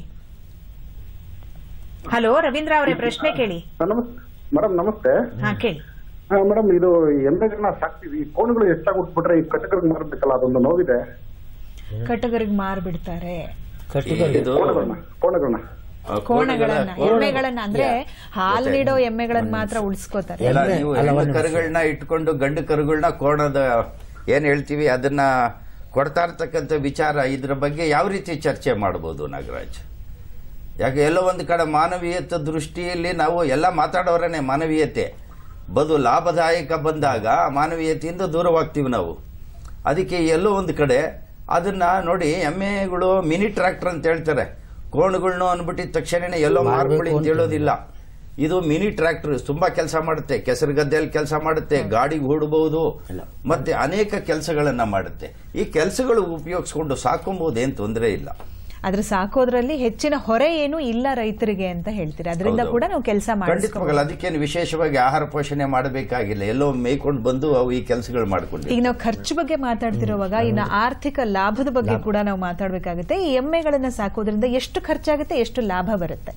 ಹಲೋ ರವೀಂದ್ರ ಅವರೇ, ಪ್ರಶ್ನೆ ಕೇಳಿ. ಮೇಡಮ್ ನಮಸ್ತೆ. ಹಾ ಕೇಳಿ. ಮೇಡಮ್, ಇದು ಎಮ್ಮೆಗಳನ್ನ ಸಾಕ್ತಿವಿ, ಕೋಣಗಳು ಹೆಚ್ಚಾಗಿ ಉಟ್ಬಿಟ್ರೆ ಈ ಕಟ್ಟಕರಿಗೆ ಮಾರ್ಬೇಕಲ್ಲ, ಅದೊಂದು ನೋವಿದೆ. ಕಟ್ಟಗರಿಗೆ ಮಾರ್ಬಿಡ್ತಾರೆ ಕೋಣಗಳನ್ನ. ಎಮ್ಮೆಗಳನ್ನ ಅಂದ್ರೆ ಹಾಲು ನೀಡೋ ಎಮ್ಮೆಗಳನ್ನ ಮಾತ್ರ ಉಳಿಸ್ಕೋತಾರೆ. ನೀವು ಹೆಣ್ಣು ಕರುಗಳನ್ನ ಇಟ್ಕೊಂಡು ಗಂಡು ಕರುಗಳನ್ನ ಕೋಣದ ಏನ್ ಹೇಳ್ತೀವಿ ಅದನ್ನ ಕೊಡ್ತಾ ಇರ್ತಕ್ಕಂಥ ವಿಚಾರ, ಇದ್ರ ಬಗ್ಗೆ ಯಾವ ರೀತಿ ಚರ್ಚೆ ಮಾಡಬಹುದು ನಾಗರಾಜ್? ಯಾಕೆ ಎಲ್ಲೋ ಒಂದು ಕಡೆ ಮಾನವೀಯತೆ ದೃಷ್ಟಿಯಲ್ಲಿ ನಾವು ಎಲ್ಲ ಮಾತಾಡೋರೇ ಮಾನವೀಯತೆ, ಲಾಭದಾಯಕ ಬಂದಾಗ ಮಾನವೀಯತೆಯಿಂದ ದೂರವಾಗ್ತೀವಿ ನಾವು. ಅದಕ್ಕೆ ಎಲ್ಲೋ ಒಂದು ಕಡೆ ಅದನ್ನ ನೋಡಿ, ಎಮ್ಮೆಗಳು ಮಿನಿ ಟ್ರ್ಯಾಕ್ಟರ್ ಅಂತ ಹೇಳ್ತಾರೆ, ಕೋಣುಗಳನ್ನು ಅಂದ್ಬಿಟ್ಟಿದ ತಕ್ಷಣ ಎಲ್ಲೋ ಮಾರ್ಕೊಳ್ಳಿ ಅಂತ ಹೇಳೋದಿಲ್ಲ. ಇದು ಮಿನಿ ಟ್ರ್ಯಾಕ್ಟರ್, ತುಂಬಾ ಕೆಲಸ ಮಾಡುತ್ತೆ, ಕೆಸರು ಗದ್ದೆಯಲ್ಲಿ ಕೆಲಸ ಮಾಡುತ್ತೆ, ಗಾಡಿಗೆ ಹೂಡಬಹುದು, ಮತ್ತೆ ಅನೇಕ ಕೆಲಸಗಳನ್ನ ಮಾಡುತ್ತೆ. ಈ ಕೆಲಸಗಳು ಉಪಯೋಗಿಸ್ಕೊಂಡು ಸಾಕೊಂಬಹುದು, ಏನ್ ತೊಂದರೆ ಇಲ್ಲ. ಆದ್ರೆ ಸಾಕೋದ್ರಲ್ಲಿ ಹೆಚ್ಚಿನ ಹೊರೆ ಏನು ಇಲ್ಲ ರೈತರಿಗೆ ಅಂತ ಹೇಳ್ತೀರಿ, ಅದರಿಂದ ಕೂಡ ನಾವು ಕೆಲಸ ಖಂಡಿತವಾಗಲ್ಲ. ಅದಕ್ಕೇನು ವಿಶೇಷವಾಗಿ ಆಹಾರ ಪೋಷಣೆ ಮಾಡಬೇಕಾಗಿಲ್ಲ, ಎಲ್ಲೋ ಮೇಯ್ಕೊಂಡು ಬಂದು ಅವು ಈ ಕೆಲಸಗಳು ಮಾಡ್ಕೊಂಡು. ಈಗ ನಾವು ಖರ್ಚು ಬಗ್ಗೆ ಮಾತಾಡ್ತಿರುವಾಗ ಇನ್ನು ಆರ್ಥಿಕ ಲಾಭದ ಬಗ್ಗೆ ಕೂಡ ನಾವು ಮಾತಾಡಬೇಕಾಗುತ್ತೆ. ಈ ಎಮ್ಮೆಗಳನ್ನ ಸಾಕೋದ್ರಿಂದ ಎಷ್ಟು ಖರ್ಚಾಗುತ್ತೆ, ಎಷ್ಟು ಲಾಭ ಬರುತ್ತೆ?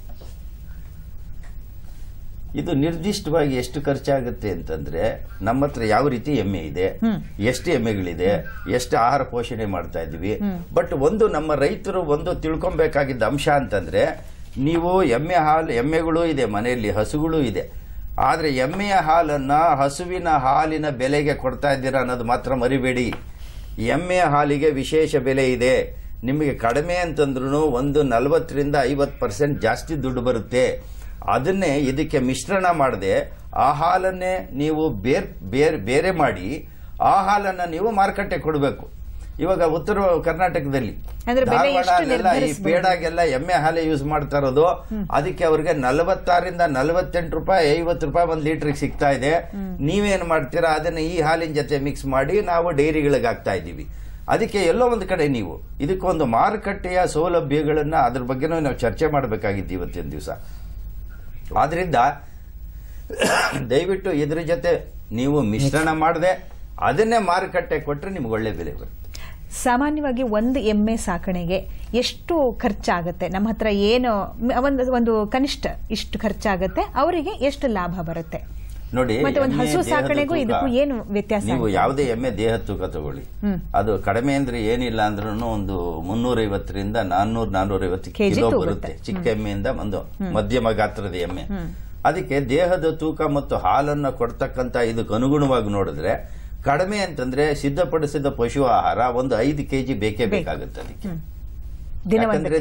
ಇದು ನಿರ್ದಿಷ್ಟವಾಗಿ ಎಷ್ಟು ಖರ್ಚಾಗುತ್ತೆ ಅಂತಂದ್ರೆ, ನಮ್ಮ ಹತ್ರ ಯಾವ ರೀತಿ ಎಮ್ಮೆ ಇದೆ, ಎಷ್ಟು ಎಮ್ಮೆಗಳಿದೆ, ಎಷ್ಟು ಆಹಾರ ಪೋಷಣೆ ಮಾಡ್ತಾ ಇದೀವಿ. ಬಟ್ ಒಂದು ನಮ್ಮ ರೈತರು ಒಂದು ತಿಳ್ಕೊಬೇಕಾಗಿದ್ದ ಅಂಶ ಅಂತಂದ್ರೆ, ನೀವು ಎಮ್ಮೆಗಳು ಇದೆ ಮನೆಯಲ್ಲಿ, ಹಸುಗಳು ಇದೆ, ಆದ್ರೆ ಎಮ್ಮೆಯ ಹಾಲನ್ನ ಹಸುವಿನ ಹಾಲಿನ ಬೆಲೆಗೆ ಕೊಡ್ತಾ ಇದ್ದೀರಾ ಅನ್ನೋದು ಮಾತ್ರ ಮರಿಬೇಡಿ. ಎಮ್ಮೆಯ ಹಾಲಿಗೆ ವಿಶೇಷ ಬೆಲೆ ಇದೆ. ನಿಮಗೆ ಕಡಿಮೆ ಅಂತಂದ್ರೂ ಒಂದು 40-50% ಜಾಸ್ತಿ ದುಡ್ಡು ಬರುತ್ತೆ. ಅದನ್ನೇ ಇದಕ್ಕೆ ಮಿಶ್ರಣ ಮಾಡದೆ ಆ ಹಾಲನ್ನೇ ನೀವು ಬೇರೆ ಮಾಡಿ ಆ ಹಾಲನ್ನ ನೀವು ಮಾರುಕಟ್ಟೆ ಕೊಡಬೇಕು. ಇವಾಗ ಉತ್ತರ ಕರ್ನಾಟಕದಲ್ಲಿ ಧಾರವಾಡ ಈ ಪೇಡಾಗೆಲ್ಲ ಎಮ್ಮೆ ಹಾಲೆ ಯೂಸ್ ಮಾಡ್ತಾ ಇರೋದು, ಅದಕ್ಕೆ ಅವ್ರಿಗೆ 46-48 ರೂಪಾಯಿ 50 ರೂಪಾಯಿ 1 ಲೀಟರ್ಗೆ ಸಿಗ್ತಾ ಇದೆ. ನೀವೇನ್ ಮಾಡ್ತೀರಾ, ಅದನ್ನ ಈ ಹಾಲಿನ ಜೊತೆ ಮಿಕ್ಸ್ ಮಾಡಿ ನಾವು ಡೈರಿಗಳಿಗೆ ಹಾಕ್ತಾ ಇದ್ದೀವಿ. ಅದಕ್ಕೆ ಎಲ್ಲೋ ಒಂದು ಕಡೆ ನೀವು ಇದಕ್ಕೊಂದು ಮಾರುಕಟ್ಟೆಯ ಸೌಲಭ್ಯಗಳನ್ನ ಅದ್ರ ಬಗ್ಗೆನೂ ನಾವು ಚರ್ಚೆ ಮಾಡಬೇಕಾಗಿತ್ತು ಇವತ್ತಿನ ದಿವಸ. ಆದ್ರಿಂದ ದಯವಿಟ್ಟು ಇದ್ರ ಜೊತೆ ನೀವು ಮಿಶ್ರಣ ಮಾಡದೆ ಅದನ್ನೇ ಮಾರುಕಟ್ಟೆ ಕೊಟ್ಟರೆ ನಿಮ್ಗೆ ಒಳ್ಳೆ ಬೆಲೆ ಬರುತ್ತೆ. ಸಾಮಾನ್ಯವಾಗಿ ಒಂದು ಎಮ್ಮೆ ಸಾಕಣೆಗೆ ಎಷ್ಟು ಖರ್ಚಾಗುತ್ತೆ? ನಮ್ಮ ಹತ್ರ ಏನು ಒಂದು ಕನಿಷ್ಠ ಇಷ್ಟು ಖರ್ಚಾಗುತ್ತೆ, ಅವರಿಗೆ ಎಷ್ಟು ಲಾಭ ಬರುತ್ತೆ ನೋಡಿ. ಮತ್ತೆ ಒಂದು ಹಸು ಸಾಕಣೆಗೂ ಇದಕ್ಕೂ ಏನು ವ್ಯತ್ಯಾಸ? ನೀವು ಯಾವುದೇ ಎಮ್ಮೆ ದೇಹ ತೂಕ ತಗೊಳ್ಳಿ, ಅದು ಕಡಿಮೆ ಅಂದ್ರೆ ಏನಿಲ್ಲ ಅಂದ್ರೂ ಒಂದು 350 450 ಕಿಲೋ ಬರುತ್ತೆ. ಚಿಕ್ಕ ಎಮ್ಮೆಯಿಂದ ಒಂದು ಮಧ್ಯಮ ಗಾತ್ರದ ಎಮ್ಮೆ. ಅದಕ್ಕೆ ದೇಹದ ತೂಕ ಮತ್ತು ಹಾಲನ್ನ ಕೊಡ್ತಕ್ಕಂತ ಇದಕ್ಕೆ ಅನುಗುಣವಾಗಿ ನೋಡಿದ್ರೆ ಕಡಿಮೆ ಅಂತಂದ್ರೆ ಸಿದ್ಧಪಡಿಸಿದ ಪಶು ಆಹಾರ ಒಂದು 5 kg ಬೇಕೇ ಬೇಕಾಗುತ್ತೆ. ಅದಕ್ಕೆ ಯಾಕಂದ್ರೆ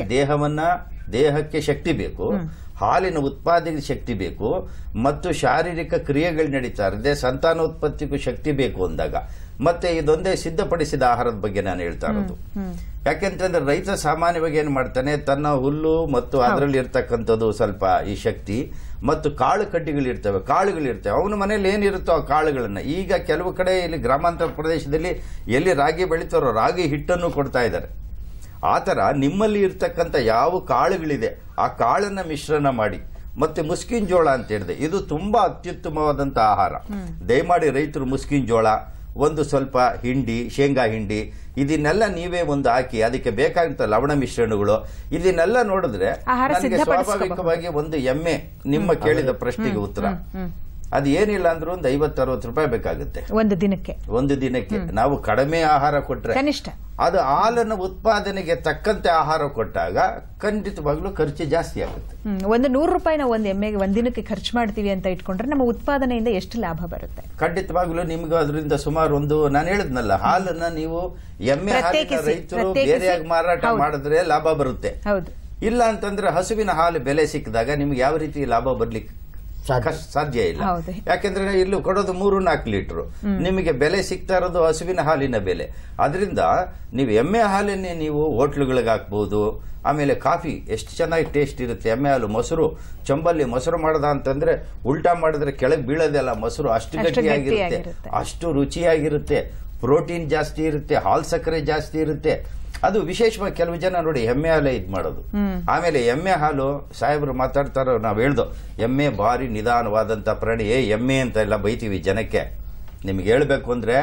ದೇಹಕ್ಕೆ ಶಕ್ತಿ ಬೇಕು, ಹಾಲಿನ ಉತ್ಪಾದನೆಗೆ ಶಕ್ತಿ ಬೇಕು, ಮತ್ತು ಶಾರೀರಿಕ ಕ್ರಿಯೆಗಳು ನಡೀತಾ ಇರದೆ ಸಂತಾನೋತ್ಪತ್ತಿಗೂ ಶಕ್ತಿ ಬೇಕು ಅಂದಾಗ ಮತ್ತೆ ಇದೊಂದೇ ಸಿದ್ಧಪಡಿಸಿದ ಆಹಾರದ ಬಗ್ಗೆ ನಾನು ಹೇಳ್ತಾ ಇರೋದು. ಯಾಕೆಂತಂದ್ರೆ ರೈತ ಸಾಮಾನ್ಯವಾಗಿ ಏನ್ ಮಾಡ್ತಾನೆ, ತನ್ನ ಹುಲ್ಲು ಮತ್ತು ಅದರಲ್ಲಿ ಇರ್ತಕ್ಕಂಥದ್ದು ಸ್ವಲ್ಪ ಈ ಶಕ್ತಿ ಮತ್ತು ಕಾಳು ಕಡ್ಡಿಗಳಿರ್ತವೆ, ಅವನ ಮನೇಲಿ ಏನಿರುತ್ತೋ ಆ ಕಾಳುಗಳನ್ನ, ಈಗ ಕೆಲವು ಕಡೆ ಇಲ್ಲಿ ಗ್ರಾಮಾಂತರ ಪ್ರದೇಶದಲ್ಲಿ ಎಲ್ಲಿ ರಾಗಿ ಬೆಳೀತಾರೋ ರಾಗಿ ಹಿಟ್ಟನ್ನು ಕೊಡ್ತಾ ಇದ್ದಾರೆ. ಆತರ ನಿಮ್ಮಲ್ಲಿ ಇರ್ತಕ್ಕಂಥ ಯಾವ ಕಾಳುಗಳಿದೆ ಆ ಕಾಳನ್ನ ಮಿಶ್ರಣ ಮಾಡಿ, ಮತ್ತೆ ಮುಸ್ಕಿನ್ ಜೋಳ ಅಂತ ಹೇಳಿದೆ, ಇದು ತುಂಬಾ ಅತ್ಯುತ್ತಮವಾದಂತ ಆಹಾರ. ದಯಮಾಡಿ ರೈತರು ಮುಸ್ಕಿನ್ ಜೋಳ, ಒಂದು ಸ್ವಲ್ಪ ಹಿಂಡಿ, ಶೇಂಗಾ ಹಿಂಡಿ, ಇದನ್ನೆಲ್ಲ ನೀವೇ ಒಂದು ಹಾಕಿ ಅದಕ್ಕೆ ಬೇಕಾದಂತ ಲವಣ ಮಿಶ್ರಣಗಳು, ಇದನ್ನೆಲ್ಲ ನೋಡಿದ್ರೆ ನನಗೆ ಸ್ವಾಭಾವಿಕವಾಗಿ ಒಂದು ಎಮ್ಮೆ, ನಿಮ್ಮ ಕೇಳಿದ ಪ್ರಶ್ನೆಗೆ ಉತ್ತರ, ಅದು ಏನಿಲ್ಲ ಅಂದ್ರೂ ಒಂದು 50-60 ರೂಪಾಯಿ ಬೇಕಾಗುತ್ತೆ ಒಂದು ದಿನಕ್ಕೆ. ನಾವು ಕಡಿಮೆ ಆಹಾರ ಕೊಟ್ರೆ ಕನಿಷ್ಠ ಅದು ಹಾಲನ್ನ ಉತ್ಪಾದನೆಗೆ ತಕ್ಕಂತೆ ಆಹಾರ ಕೊಟ್ಟಾಗ ಖಂಡಿತವಾಗ್ಲೂ ಖರ್ಚು ಜಾಸ್ತಿ ಆಗುತ್ತೆ. ಒಂದು 100 ರೂಪಾಯಿ ನಾವು ಒಂದು ಎಮ್ಮೆಗೆ ಒಂದಿನಕ್ಕೆ ಖರ್ಚು ಮಾಡ್ತೀವಿ ಅಂತ ಇಟ್ಕೊಂಡ್ರೆ ನಮ್ಮ ಉತ್ಪಾದನೆಯಿಂದ ಎಷ್ಟು ಲಾಭ ಬರುತ್ತೆ? ಖಂಡಿತವಾಗ್ಲೂ ನಿಮ್ಗೆ ಅದರಿಂದ ಸುಮಾರು ನಾನು ಹೇಳಿದ್ನಲ್ಲ, ಹಾಲನ್ನ ನೀವು ಎಮ್ಮೆ ಹಾಲಿನ ರೈತರು ಬೇರೆಯಾಗಿ ಮಾರಾಟ ಮಾಡಿದ್ರೆ ಲಾಭ ಬರುತ್ತೆ. ಇಲ್ಲ ಅಂತಂದ್ರೆ ಹಸುವಿನ ಹಾಲು ಬೆಲೆ ಸಿಕ್ಕಿದಾಗ ನಿಮ್ಗೆ ಯಾವ ರೀತಿ ಲಾಭ ಬರ್ಲಿಕ್ಕೆ ಸಾಧ್ಯ ಇಲ್ಲ. ಯಾಕೆಂದ್ರೆ ಇಲ್ಲಿ ಕೊಡೋದು 3-4 ಲೀಟರ್, ನಿಮಗೆ ಬೆಲೆ ಸಿಗ್ತಾ ಇರೋದು ಹಸುವಿನ ಹಾಲಿನ ಬೆಲೆ. ಅದರಿಂದ ನೀವು ಎಮ್ಮೆ ಹಾಲನ್ನೇ ನೀವು ಹೋಟ್ಲುಗಳಿಗೆ ಹಾಕ್ಬಹುದು. ಆಮೇಲೆ ಕಾಫಿ ಎಷ್ಟು ಚೆನ್ನಾಗಿ ಟೇಸ್ಟ್ ಇರುತ್ತೆ. ಎಮ್ಮೆ ಹಾಲು, ಮೊಸರು, ಚಂಬಲ್ಲಿ ಮೊಸರು ಮಾಡದ ಅಂತಂದ್ರೆ ಉಲ್ಟಾ ಮಾಡಿದ್ರೆ ಕೆಳಗೆ ಬೀಳೋದೆಲ್ಲ ಮೊಸರು, ಅಷ್ಟು ಗಟ್ಟಿಯಾಗಿರುತ್ತೆ, ಅಷ್ಟು ರುಚಿಯಾಗಿರುತ್ತೆ, ಪ್ರೋಟೀನ್ ಜಾಸ್ತಿ ಇರುತ್ತೆ, ಹಾಲ್ ಸಕ್ಕರೆ ಜಾಸ್ತಿ ಇರುತ್ತೆ. ಅದು ವಿಶೇಷವಾಗಿ ಕೆಲವು ಜನ ನೋಡಿ ಎಮ್ಮೆ ಹಾಲೇ ಇದ್ ಮಾಡೋದು. ಆಮೇಲೆ ಎಮ್ಮೆ ಹಾಲು ಸಾಹೇಬ್ರು ಮಾತಾಡ್ತಾರೋ, ನಾವ್ ಹೇಳ್ದು ಎಮ್ಮೆ ಭಾರಿ ನಿಧಾನವಾದಂತ ಪ್ರಾಣಿ, ಎಮ್ಮೆ ಅಂತ ಎಲ್ಲ ಬೈತೀವಿ ಜನಕ್ಕೆ. ನಿಮ್ಗೆ ಹೇಳ್ಬೇಕು ಅಂದ್ರೆ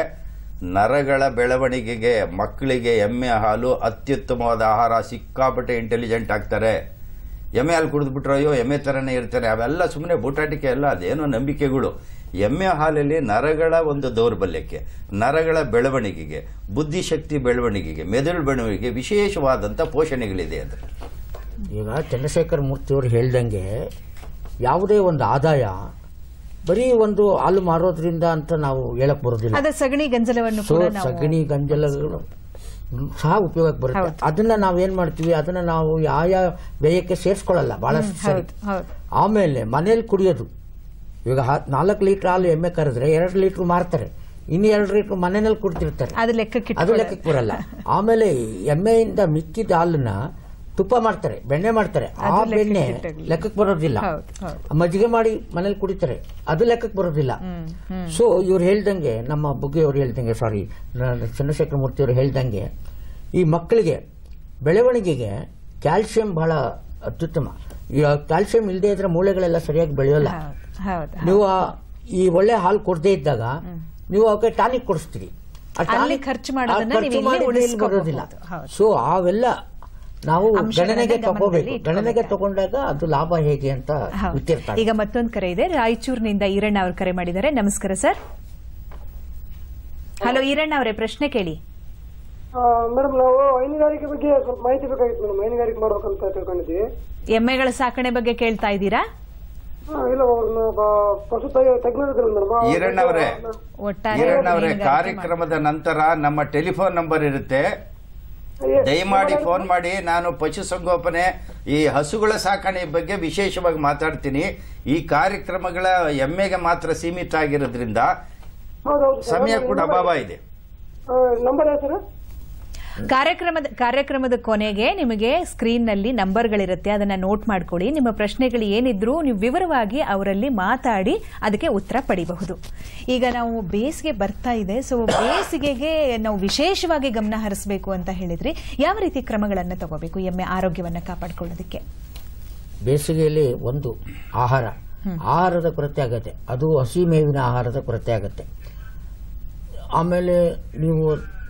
ನರಗಳ ಬೆಳವಣಿಗೆಗೆ ಮಕ್ಕಳಿಗೆ ಎಮ್ಮೆ ಹಾಲು ಅತ್ಯುತ್ತಮವಾದ ಆಹಾರ. ಸಿಕ್ಕಾಪಟ್ಟೆ ಇಂಟೆಲಿಜೆಂಟ್ ಆಗ್ತಾರೆ. ಎಮ್ಮೆ ಹಾಲು ಕುಡಿದ್ಬಿಟ್ರೆ ಅಯ್ಯೋ ಎಮ್ಮೆ ತರನೇ ಇರ್ತಾರೆ, ಅವೆಲ್ಲ ಸುಮ್ಮನೆ ಬೂಟಾಟಿಕೆ ಅಲ್ಲ, ಅದೇನೋ ನಂಬಿಕೆಗಳು. ಎಮ್ಮೆ ಹಾಲಲ್ಲಿ ನರಗಳ ಒಂದು ದೌರ್ಬಲ್ಯಕ್ಕೆ, ನರಗಳ ಬೆಳವಣಿಗೆಗೆ, ಬುದ್ಧಿಶಕ್ತಿ ಬೆಳವಣಿಗೆಗೆ, ಮೆದುಳು ಬೆಳವಣಿಗೆಗೆ ವಿಶೇಷವಾದಂಥ ಪೋಷಣೆಗಳಿದೆ. ಈಗ ಚಂದ್ರಶೇಖರ ಮೂರ್ತಿ ಅವರು ಹೇಳ್ದಂಗೆ ಯಾವುದೇ ಒಂದು ಆದಾಯ ಬರೀ ಒಂದು ಹಾಲು ಮಾರೋದ್ರಿಂದ ಅಂತ ನಾವು ಹೇಳಕ್ ಬರೋದಿಲ್ಲ. ಅದ ಸಗಣಿ ಗಂಜಲವನ್ನು ಕೂಡ ನಾವು ಸಗಣಿ ಗಂಜಲಗಳು ಸಹ ಉಪಯೋಗಕ್ಕೆ ಬರುತ್ತೆ. ಅದನ್ನ ನಾವೇನ್ ಮಾಡ್ತೀವಿ, ಅದನ್ನ ನಾವು ಯಾವ ವ್ಯಯಕ್ಕೆ ಸೇರಿಸ್ಕೊಳ್ಳಲ್ಲ ಬಹಳಷ್ಟು ಸರಿ. ಆಮೇಲೆ ಮನೇಲಿ ಕುಡಿಯೋದು, ಈಗ 4 ಲೀಟರ್ ಹಾಲು ಎಮ್ಮೆ ಕರೆದ್ರೆ 2 ಲೀಟರ್ ಮಾರ್ತಾರೆ, ಇನ್ನು 2 ಲೀಟರ್ ಮನೆಯಲ್ಲಿ ಕುಡ್ತಿರ್ತಾರೆ, ಅದು ಲೆಕ್ಕಕ್ಕೆ ಬರಲ್ಲ. ಆಮೇಲೆ ಎಮ್ಮೆಯಿಂದ ಮಿಕ್ಕಿದ ಹಾಲನ್ನ ತುಪ್ಪ ಮಾಡ್ತಾರೆ, ಬೆಣ್ಣೆ ಮಾಡ್ತಾರೆ, ಆ ಬೆಣ್ಣೆ ಲೆಕ್ಕಕ್ಕೆ ಬರೋದಿಲ್ಲ. ಮಜ್ಜಿಗೆ ಮಾಡಿ ಮನೇಲಿ ಕುಡಿತಾರೆ, ಅದು ಲೆಕ್ಕಕ್ಕೆ ಬರೋದಿಲ್ಲ. ಸೊ ಇವ್ರು ಹೇಳ್ದಂಗೆ, ನಮ್ಮ ಬುಗ್ಗೆ ಅವ್ರು ಹೇಳ್ದಂಗೆ, ಸಾರಿ ಚಂದ್ರಶೇಖರ ಮೂರ್ತಿ ಅವರು ಹೇಳ್ದಂಗೆ, ಈ ಮಕ್ಕಳಿಗೆ ಬೆಳವಣಿಗೆಗೆ ಕ್ಯಾಲ್ಸಿಯಂ ಬಹಳ ಅತ್ಯುತ್ತಮ. ಈಗ ಕ್ಯಾಲ್ಸಿಯಂ ಇಲ್ಲದೆ ಇದ್ರೆ ಮೂಳೆಗಳೆಲ್ಲ ಸರಿಯಾಗಿ ಬೆಳೆಯೋಲ್ಲ. ನೀವು ಈ ಒಳ್ಳೆ ಹಾಲು ಕೊಡದೇ ಇದ್ದಾಗ ನೀವು ಅವಕ್ಕೆ ಟಾನಿಕ್ ಕೊಡಿಸ್ತೀರಿ, ಖರ್ಚು ಬರೋದಿಲ್ಲ. ಸೊ ಅವೆಲ್ಲ ನಾವು ಗಣನೆಗೆ ತಗೋಬೇಕು. ಗಣನೆಗೆ ತಗೊಂಡಾಗ ಅದು ಲಾಭ ಹೇಗೆ ಅಂತ ಗೊತ್ತಿರ್ತಾರೆ. ಈಗ ಮತ್ತೊಂದು ಕರೆ ಇದೆ, ರಾಯಚೂರಿನಿಂದ ಈರಣ್ಣ ಅವರು ಕರೆ ಮಾಡಿದ್ದಾರೆ. ನಮಸ್ಕಾರ ಸರ್. ಹಲೋ ಈರಣ್ಣ ಅವರೇ, ಪ್ರಶ್ನೆ ಕೇಳಿ. ಮೇಡಮ್, ನಾವು ಹೈನುಗಾರಿಕೆ ಬಗ್ಗೆ ಸ್ವಲ್ಪ ಮಾಹಿತಿ ಬೇಕಾಗಿತ್ತು ಮೇಡಮ್. ಹೈನುಗಾರಿಕೆ ಮಾಡ್ಬೇಕಂತ ತಿಳ್ಕೊಂಡಿದ್ವಿ. ಎಮ್ಮೆಗಳ ಸಾಕಣೆ ಬಗ್ಗೆ ಕೇಳ್ತಾ ಇದ್ದೀರಾ? ಇಲ್ಲ, ಪಶು ತಜ್ಞರು. ಈರಣ್ಣವರೇ, ಕಾರ್ಯಕ್ರಮದ ನಂತರ ನಮ್ಮ ಟೆಲಿಫೋನ್ ನಂಬರ್ ಇರುತ್ತೆ, ದಯಮಾಡಿ ಫೋನ್ ಮಾಡಿ. ನಾನು ಪಶುಸಂಗೋಪನೆ, ಈ ಹಸುಗಳ ಸಾಕಣೆ ಬಗ್ಗೆ ವಿಶೇಷವಾಗಿ ಮಾತಾಡ್ತೀನಿ. ಈ ಕಾರ್ಯಕ್ರಮಗಳ ಎಮ್ಮೆಗೆ ಮಾತ್ರ ಸೀಮಿತ ಆಗಿರೋದ್ರಿಂದ ಸಮಯ ಕೂಡ ಅಭಾವ ಇದೆ. Number sir? ಕಾರ್ಯಕ್ರಮದ ಕೊನೆಗೆ ನಿಮಗೆ ಸ್ಕ್ರೀನ್ ನಲ್ಲಿ ನಂಬರ್ಗಳಿರುತ್ತೆ, ಅದನ್ನ ನೋಟ್ ಮಾಡ್ಕೊಳ್ಳಿ. ನಿಮ್ಮ ಪ್ರಶ್ನೆಗಳು ಏನಿದ್ರು ನೀವು ವಿವರವಾಗಿ ಅವರಲ್ಲಿ ಮಾತಾಡಿ ಅದಕ್ಕೆ ಉತ್ತರ ಪಡಿಬಹುದು. ಈಗ ನಾವು ಬೇಸಿಗೆ ಬರ್ತಾ ಇದೆ, ಸೊ ಬೇಸಿಗೆಗೆ ನಾವು ವಿಶೇಷವಾಗಿ ಗಮನ ಹರಿಸಬೇಕು ಅಂತ ಹೇಳಿದ್ರಿ. ಯಾವ ರೀತಿ ಕ್ರಮಗಳನ್ನು ತಗೋಬೇಕು ಎಮ್ಮೆ ಆರೋಗ್ಯವನ್ನು ಕಾಪಾಡಿಕೊಳ್ಳೋದಕ್ಕೆ? ಬೇಸಿಗೆಯಲ್ಲಿ ಒಂದು ಆಹಾರದ ಕೊರತೆ ಆಗತ್ತೆ, ಅದು ಹಸಿ ಮೇವಿನ ಆಹಾರದ ಕೊರತೆ ಆಗತ್ತೆ. ಆಮೇಲೆ ನೀವು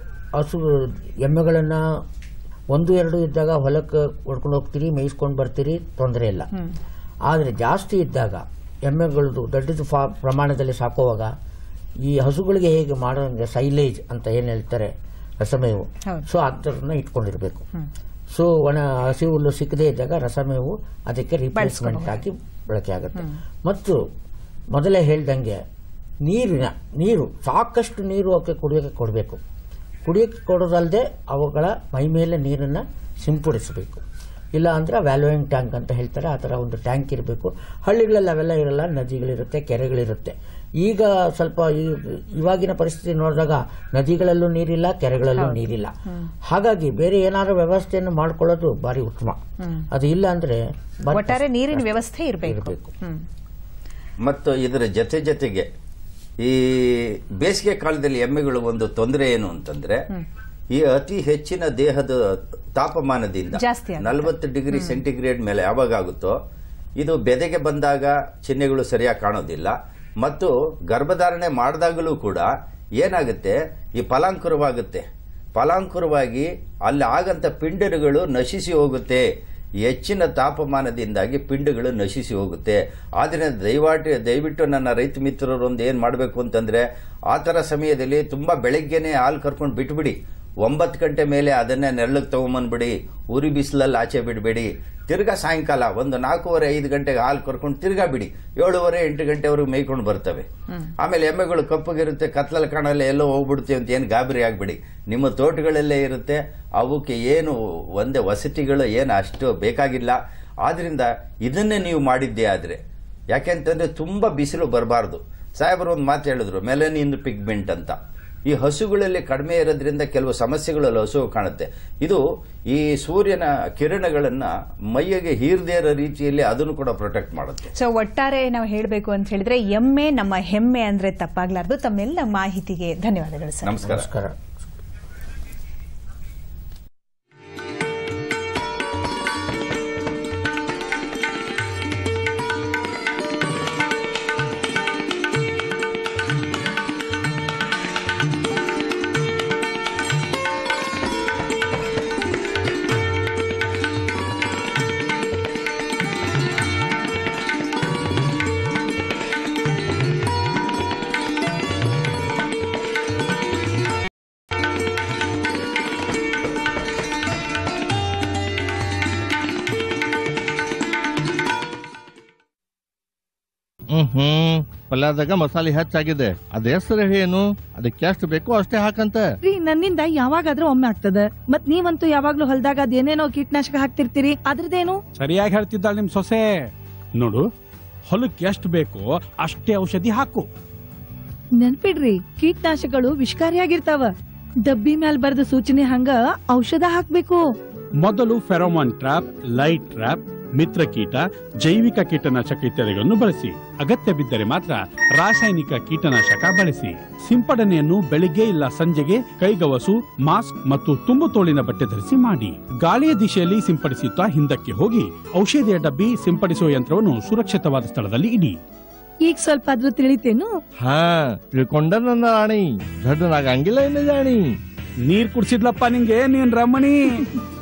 ಎಮ್ಮೆಗಳನ್ನ 1-2 ಇದ್ದಾಗ ಹೊಲಕ್ಕೆ ಹೊಡ್ಕೊಂಡು ಹೋಗ್ತೀರಿ, ಮೇಯಿಸ್ಕೊಂಡು ಬರ್ತೀರಿ, ತೊಂದರೆ ಇಲ್ಲ. ಆದರೆ ಜಾಸ್ತಿ ಇದ್ದಾಗ ಎಮ್ಮೆಗಳದ್ದು ದೊಡ್ಡ ಪ್ರಮಾಣದಲ್ಲಿ ಸಾಕುವಾಗ ಈ ಹಸುಗಳಿಗೆ ಹೇಗೆ ಮಾಡೋಂಗೆ ಸೈಲೇಜ್ ಅಂತ ಏನು ಹೇಳ್ತಾರೆ, ರಸಮೇವು, ಸೊ ಅದನ್ನ ಇಟ್ಕೊಂಡಿರ್ಬೇಕು. ಸೊ ಒಣ ಹಸಿ ಹುಲ್ಲು ಸಿಕ್ಕದೇ ಇದ್ದಾಗ ರಸಮೇವು ಅದಕ್ಕೆ ರಿಪ್ಲೇಸ್ಮೆಂಟ್ ಆಗಿ ಬಳಕೆ ಆಗುತ್ತೆ. ಮತ್ತು ಮೊದಲೇ ಹೇಳ್ದಂಗೆ ನೀರು ಸಾಕಷ್ಟು ನೀರು ಅವಕ್ಕೆ ಕುಡಿಯೋಕೆ ಕೊಡಬೇಕು. ಕುಡಿಯೋಕ್ಕೆ ಕೊಡೋದಲ್ಲದೆ ಅವುಗಳ ಮೈ ಮೇಲೆ ನೀರನ್ನು ಸಿಂಪಡಿಸಬೇಕು. ಇಲ್ಲ ಅಂದರೆ ವ್ಯಾಲ್ಯೂಯಿಂಗ್ ಟ್ಯಾಂಕ್ ಅಂತ ಹೇಳ್ತಾರೆ, ಆ ಥರ ಒಂದು ಟ್ಯಾಂಕ್ ಇರಬೇಕು. ಹಳ್ಳಿಗಳಲ್ಲಿ ಅವೆಲ್ಲ ಇರಲ್ಲ, ನದಿಗಳಿರುತ್ತೆ, ಕೆರೆಗಳಿರುತ್ತೆ. ಈಗ ಸ್ವಲ್ಪ ಇವಾಗಿನ ಪರಿಸ್ಥಿತಿ ನೋಡಿದಾಗ ನದಿಗಳಲ್ಲೂ ನೀರಿಲ್ಲ, ಕೆರೆಗಳಲ್ಲೂ ನೀರಿಲ್ಲ. ಹಾಗಾಗಿ ಬೇರೆ ಏನಾದರೂ ವ್ಯವಸ್ಥೆಯನ್ನು ಮಾಡ್ಕೊಳ್ಳೋದು ಭಾರಿ ಉತ್ತಮ. ಅದು ಇಲ್ಲ ಅಂದರೆ ಒಟ್ಟಾರೆ ನೀರಿನ ವ್ಯವಸ್ಥೆ ಇರಬೇಕು. ಮತ್ತು ಇದರ ಜೊತೆಗೆ ಈ ಬೇಸಿಗೆ ಕಾಲದಲ್ಲಿ ಎಮ್ಮೆಗಳು ಒಂದು ತೊಂದರೆ ಏನು ಅಂತಂದ್ರೆ, ಈ ಅತಿ ಹೆಚ್ಚಿನ ದೇಹದ ತಾಪಮಾನದಿಂದ 40 ಡಿಗ್ರಿ ಸೆಂಟಿಗ್ರೇಡ್ ಮೇಲೆ ಯಾವಾಗ ಆಗುತ್ತೋ, ಇದು ಬೆದೆಗೆ ಬಂದಾಗ ಚಿಹ್ನೆಗಳು ಸರಿಯಾಗಿ ಕಾಣೋದಿಲ್ಲ. ಮತ್ತು ಗರ್ಭಧಾರಣೆ ಮಾಡಿದಾಗಲೂ ಕೂಡ ಏನಾಗುತ್ತೆ, ಈ ಫಲಾಂಕುರವಾಗುತ್ತೆ. ಫಲಾಂಕುರವಾಗಿ ಅಲ್ಲಿ ಆಗಂತ ಪಿಂಡಗಳು ನಶಿಸಿ ಹೋಗುತ್ತೆ. ಹೆಚ್ಚಿನ ತಾಪಮಾನದಿಂದಾಗಿ ಪಿಂಡಗಳು ನಶಿಸಿ ಹೋಗುತ್ತೆ. ಆದ್ದರಿಂದ ದಯವಿಟ್ಟು ನನ್ನ ರೈತ ಮಿತ್ರರೊಂದು ಏನ್ ಮಾಡಬೇಕು ಅಂತಂದ್ರೆ, ಆ ತರ ಸಮಯದಲ್ಲಿ ತುಂಬಾ ಬೆಳಗ್ಗೆನೆ ಹಾಲು ಕರ್ಕೊಂಡು ಬಿಟ್ಬಿಡಿ. 9 ಗಂಟೆ ಮೇಲೆ ಅದನ್ನೇ ನೆರಳಿಗೆ ತಗೊಂಬಂದ್ಬಿಡಿ, ಉರಿ ಬಿಸಿಲಲ್ಲಿ ಆಚೆ ಬಿಡಬೇಡಿ. ತಿರ್ಗಾ ಸಾಯಂಕಾಲ ಒಂದು 4:30-5 ಗಂಟೆಗೆ ಹಾಲು ಕರ್ಕೊಂಡು ತಿರ್ಗಾ ಬಿಡಿ. 7:30-8 ಗಂಟೆವರೆಗೂ ಮೇಯ್ಕೊಂಡು ಬರ್ತವೆ. ಆಮೇಲೆ ಎಮ್ಮೆಗಳು ಕಪ್ಪಗಿರುತ್ತೆ, ಕತ್ಲಲ್ಲಿ ಕಾಣಲ್ಲ, ಎಲ್ಲೋ ಹೋಗ್ಬಿಡ್ತೀವಿ ಅಂತ ಏನು ಗಾಬರಿ ಆಗ್ಬಿಡಿ. ನಿಮ್ಮ ತೋಟಗಳಲ್ಲೇ ಇರುತ್ತೆ, ಅವಕ್ಕೆ ಏನು ಒಂದೇ ವಸತಿಗಳು ಏನು ಅಷ್ಟು ಬೇಕಾಗಿಲ್ಲ. ಆದ್ರಿಂದ ಇದನ್ನೇ ನೀವು ಮಾಡಿದ್ದೇ ಆದ್ರೆ, ಯಾಕೆಂತಂದ್ರೆ ತುಂಬಾ ಬಿಸಿಲು ಬರಬಾರ್ದು. ಸಾಹೇಬರು ಒಂದು ಮಾತು ಹೇಳಿದ್ರು, ಮೆಲನಿನ್ ಪಿಗ್ಮೆಂಟ್ ಅಂತ. ಈ ಹಸುಗಳಲ್ಲಿ ಕಡಿಮೆ ಇರೋದ್ರಿಂದ ಕೆಲವು ಸಮಸ್ಯೆಗಳಲ್ಲಿ ಹಸು ಕಾಣುತ್ತೆ. ಇದು ಈ ಸೂರ್ಯನ ಕಿರಣಗಳನ್ನ ಮೈಯಿಗೆ ಹೀರದೇ ಇರೋ ರೀತಿಯಲ್ಲಿ ಅದನ್ನು ಕೂಡ ಪ್ರೊಟೆಕ್ಟ್ ಮಾಡುತ್ತೆ. ಸೊ ಒಟ್ಟಾರೆ ನಾವು ಹೇಳಬೇಕು ಅಂತ ಹೇಳಿದ್ರೆ, ಎಮ್ಮೆ ನಮ್ಮ ಹೆಮ್ಮೆ ಅಂದ್ರೆ ತಪ್ಪಾಗ್ಲಾರ್ದು. ತಮ್ಮೆಲ್ಲ ಮಾಹಿತಿಗೆ ಧನ್ಯವಾದಗಳು ಸರ್. ನಮಸ್ಕಾರ. ಪಲ್ಯದಾಗ ಮಸಾಲೆ ಹೆಚ್ಚಾಗಿದೆ ಅದ ಹೆಸರು ಏನು, ಅದಕ್ಕೆ ಎಷ್ಟು ಬೇಕೋ ಅಷ್ಟೇ ಹಾಕಂತ. ರೀ ನನ್ನಿಂದ ಯಾವಾಗಾದ್ರೂ ಒಮ್ಮೆ ಆಗ್ತದ, ಮತ್ ನೀವಂತೂ ಯಾವಾಗ್ಲೂ ಹೊಲದಾಗ ಅದೇನೇನೋ ಕೀಟನಾಶಕ ಹಾಕ್ತಿರ್ತೀರಿ, ಅದ್ರದ್ದೇನು? ಸರಿಯಾಗಿ ಹೇಳ್ತಿದ್ದಾಳೆ ನಿಮ್ ಸೊಸೆ. ನೋಡು, ಹೊಲಕ್ಕೆ ಎಷ್ಟು ಬೇಕೋ ಅಷ್ಟೇ ಔಷಧಿ ಹಾಕು. ನೆನ್ಪಿಡ್ರಿ, ಕೀಟನಾಶಕಗಳು ವಿಷಕಾರಿಯಾಗಿರ್ತಾವ. ಡಬ್ಬಿ ಮ್ಯಾಲ್ ಬರೆದ ಸೂಚನೆ ಹಂಗ ಔಷಧ ಹಾಕ್ಬೇಕು. ಮೊದಲು ಫೆರೋಮಾನ್ ಟ್ರಾಪ್, ಲೈಟ್ ಟ್ರಾಪ್, ಮಿತ್ರ ಕೀಟ, ಜೈವಿಕ ಕೀಟನಾಶಕ ಇತ್ಯಾದಿಗಳನ್ನು ಬಳಸಿ. ಅಗತ್ಯ ಬಿದ್ದರೆ ಮಾತ್ರ ರಾಸಾಯನಿಕ ಕೀಟನಾಶಕ ಬಳಸಿ. ಸಿಂಪಡಣೆಯನ್ನು ಬೆಳಿಗ್ಗೆ ಇಲ್ಲ ಸಂಜೆಗೆ ಕೈಗವಸು, ಮಾಸ್ಕ್ ಮತ್ತು ತುಂಬು ತೋಳಿನ ಬಟ್ಟೆ ಧರಿಸಿ ಮಾಡಿ. ಗಾಳಿಯ ದಿಶೆಯಲ್ಲಿ ಸಿಂಪಡಿಸುತ್ತಾ ಹಿಂದಕ್ಕೆ ಹೋಗಿ ಔಷಧಿಯ ಡಬ್ಬಿ, ಸಿಂಪಡಿಸುವ ಯಂತ್ರವನ್ನು ಸುರಕ್ಷಿತವಾದ ಸ್ಥಳದಲ್ಲಿ ಇಡಿ. ಈಗ ಸ್ವಲ್ಪ ಆದ್ರೂ ತಿಳಿತೇನು? ಹಾ, ತಿಳ್ಕೊಂಡ ನನ್ನ ರಾಣಿ. ದೊಡ್ಡನಾಗಂಗಿಲ್ಲ ಏನು ಜಾಣಿ. ನೀರ್ ಕುಡ್ಸಿದ್ಲಪ್ಪ ನಿಂಗೆ ನೀನ್ ರಮಣಿ.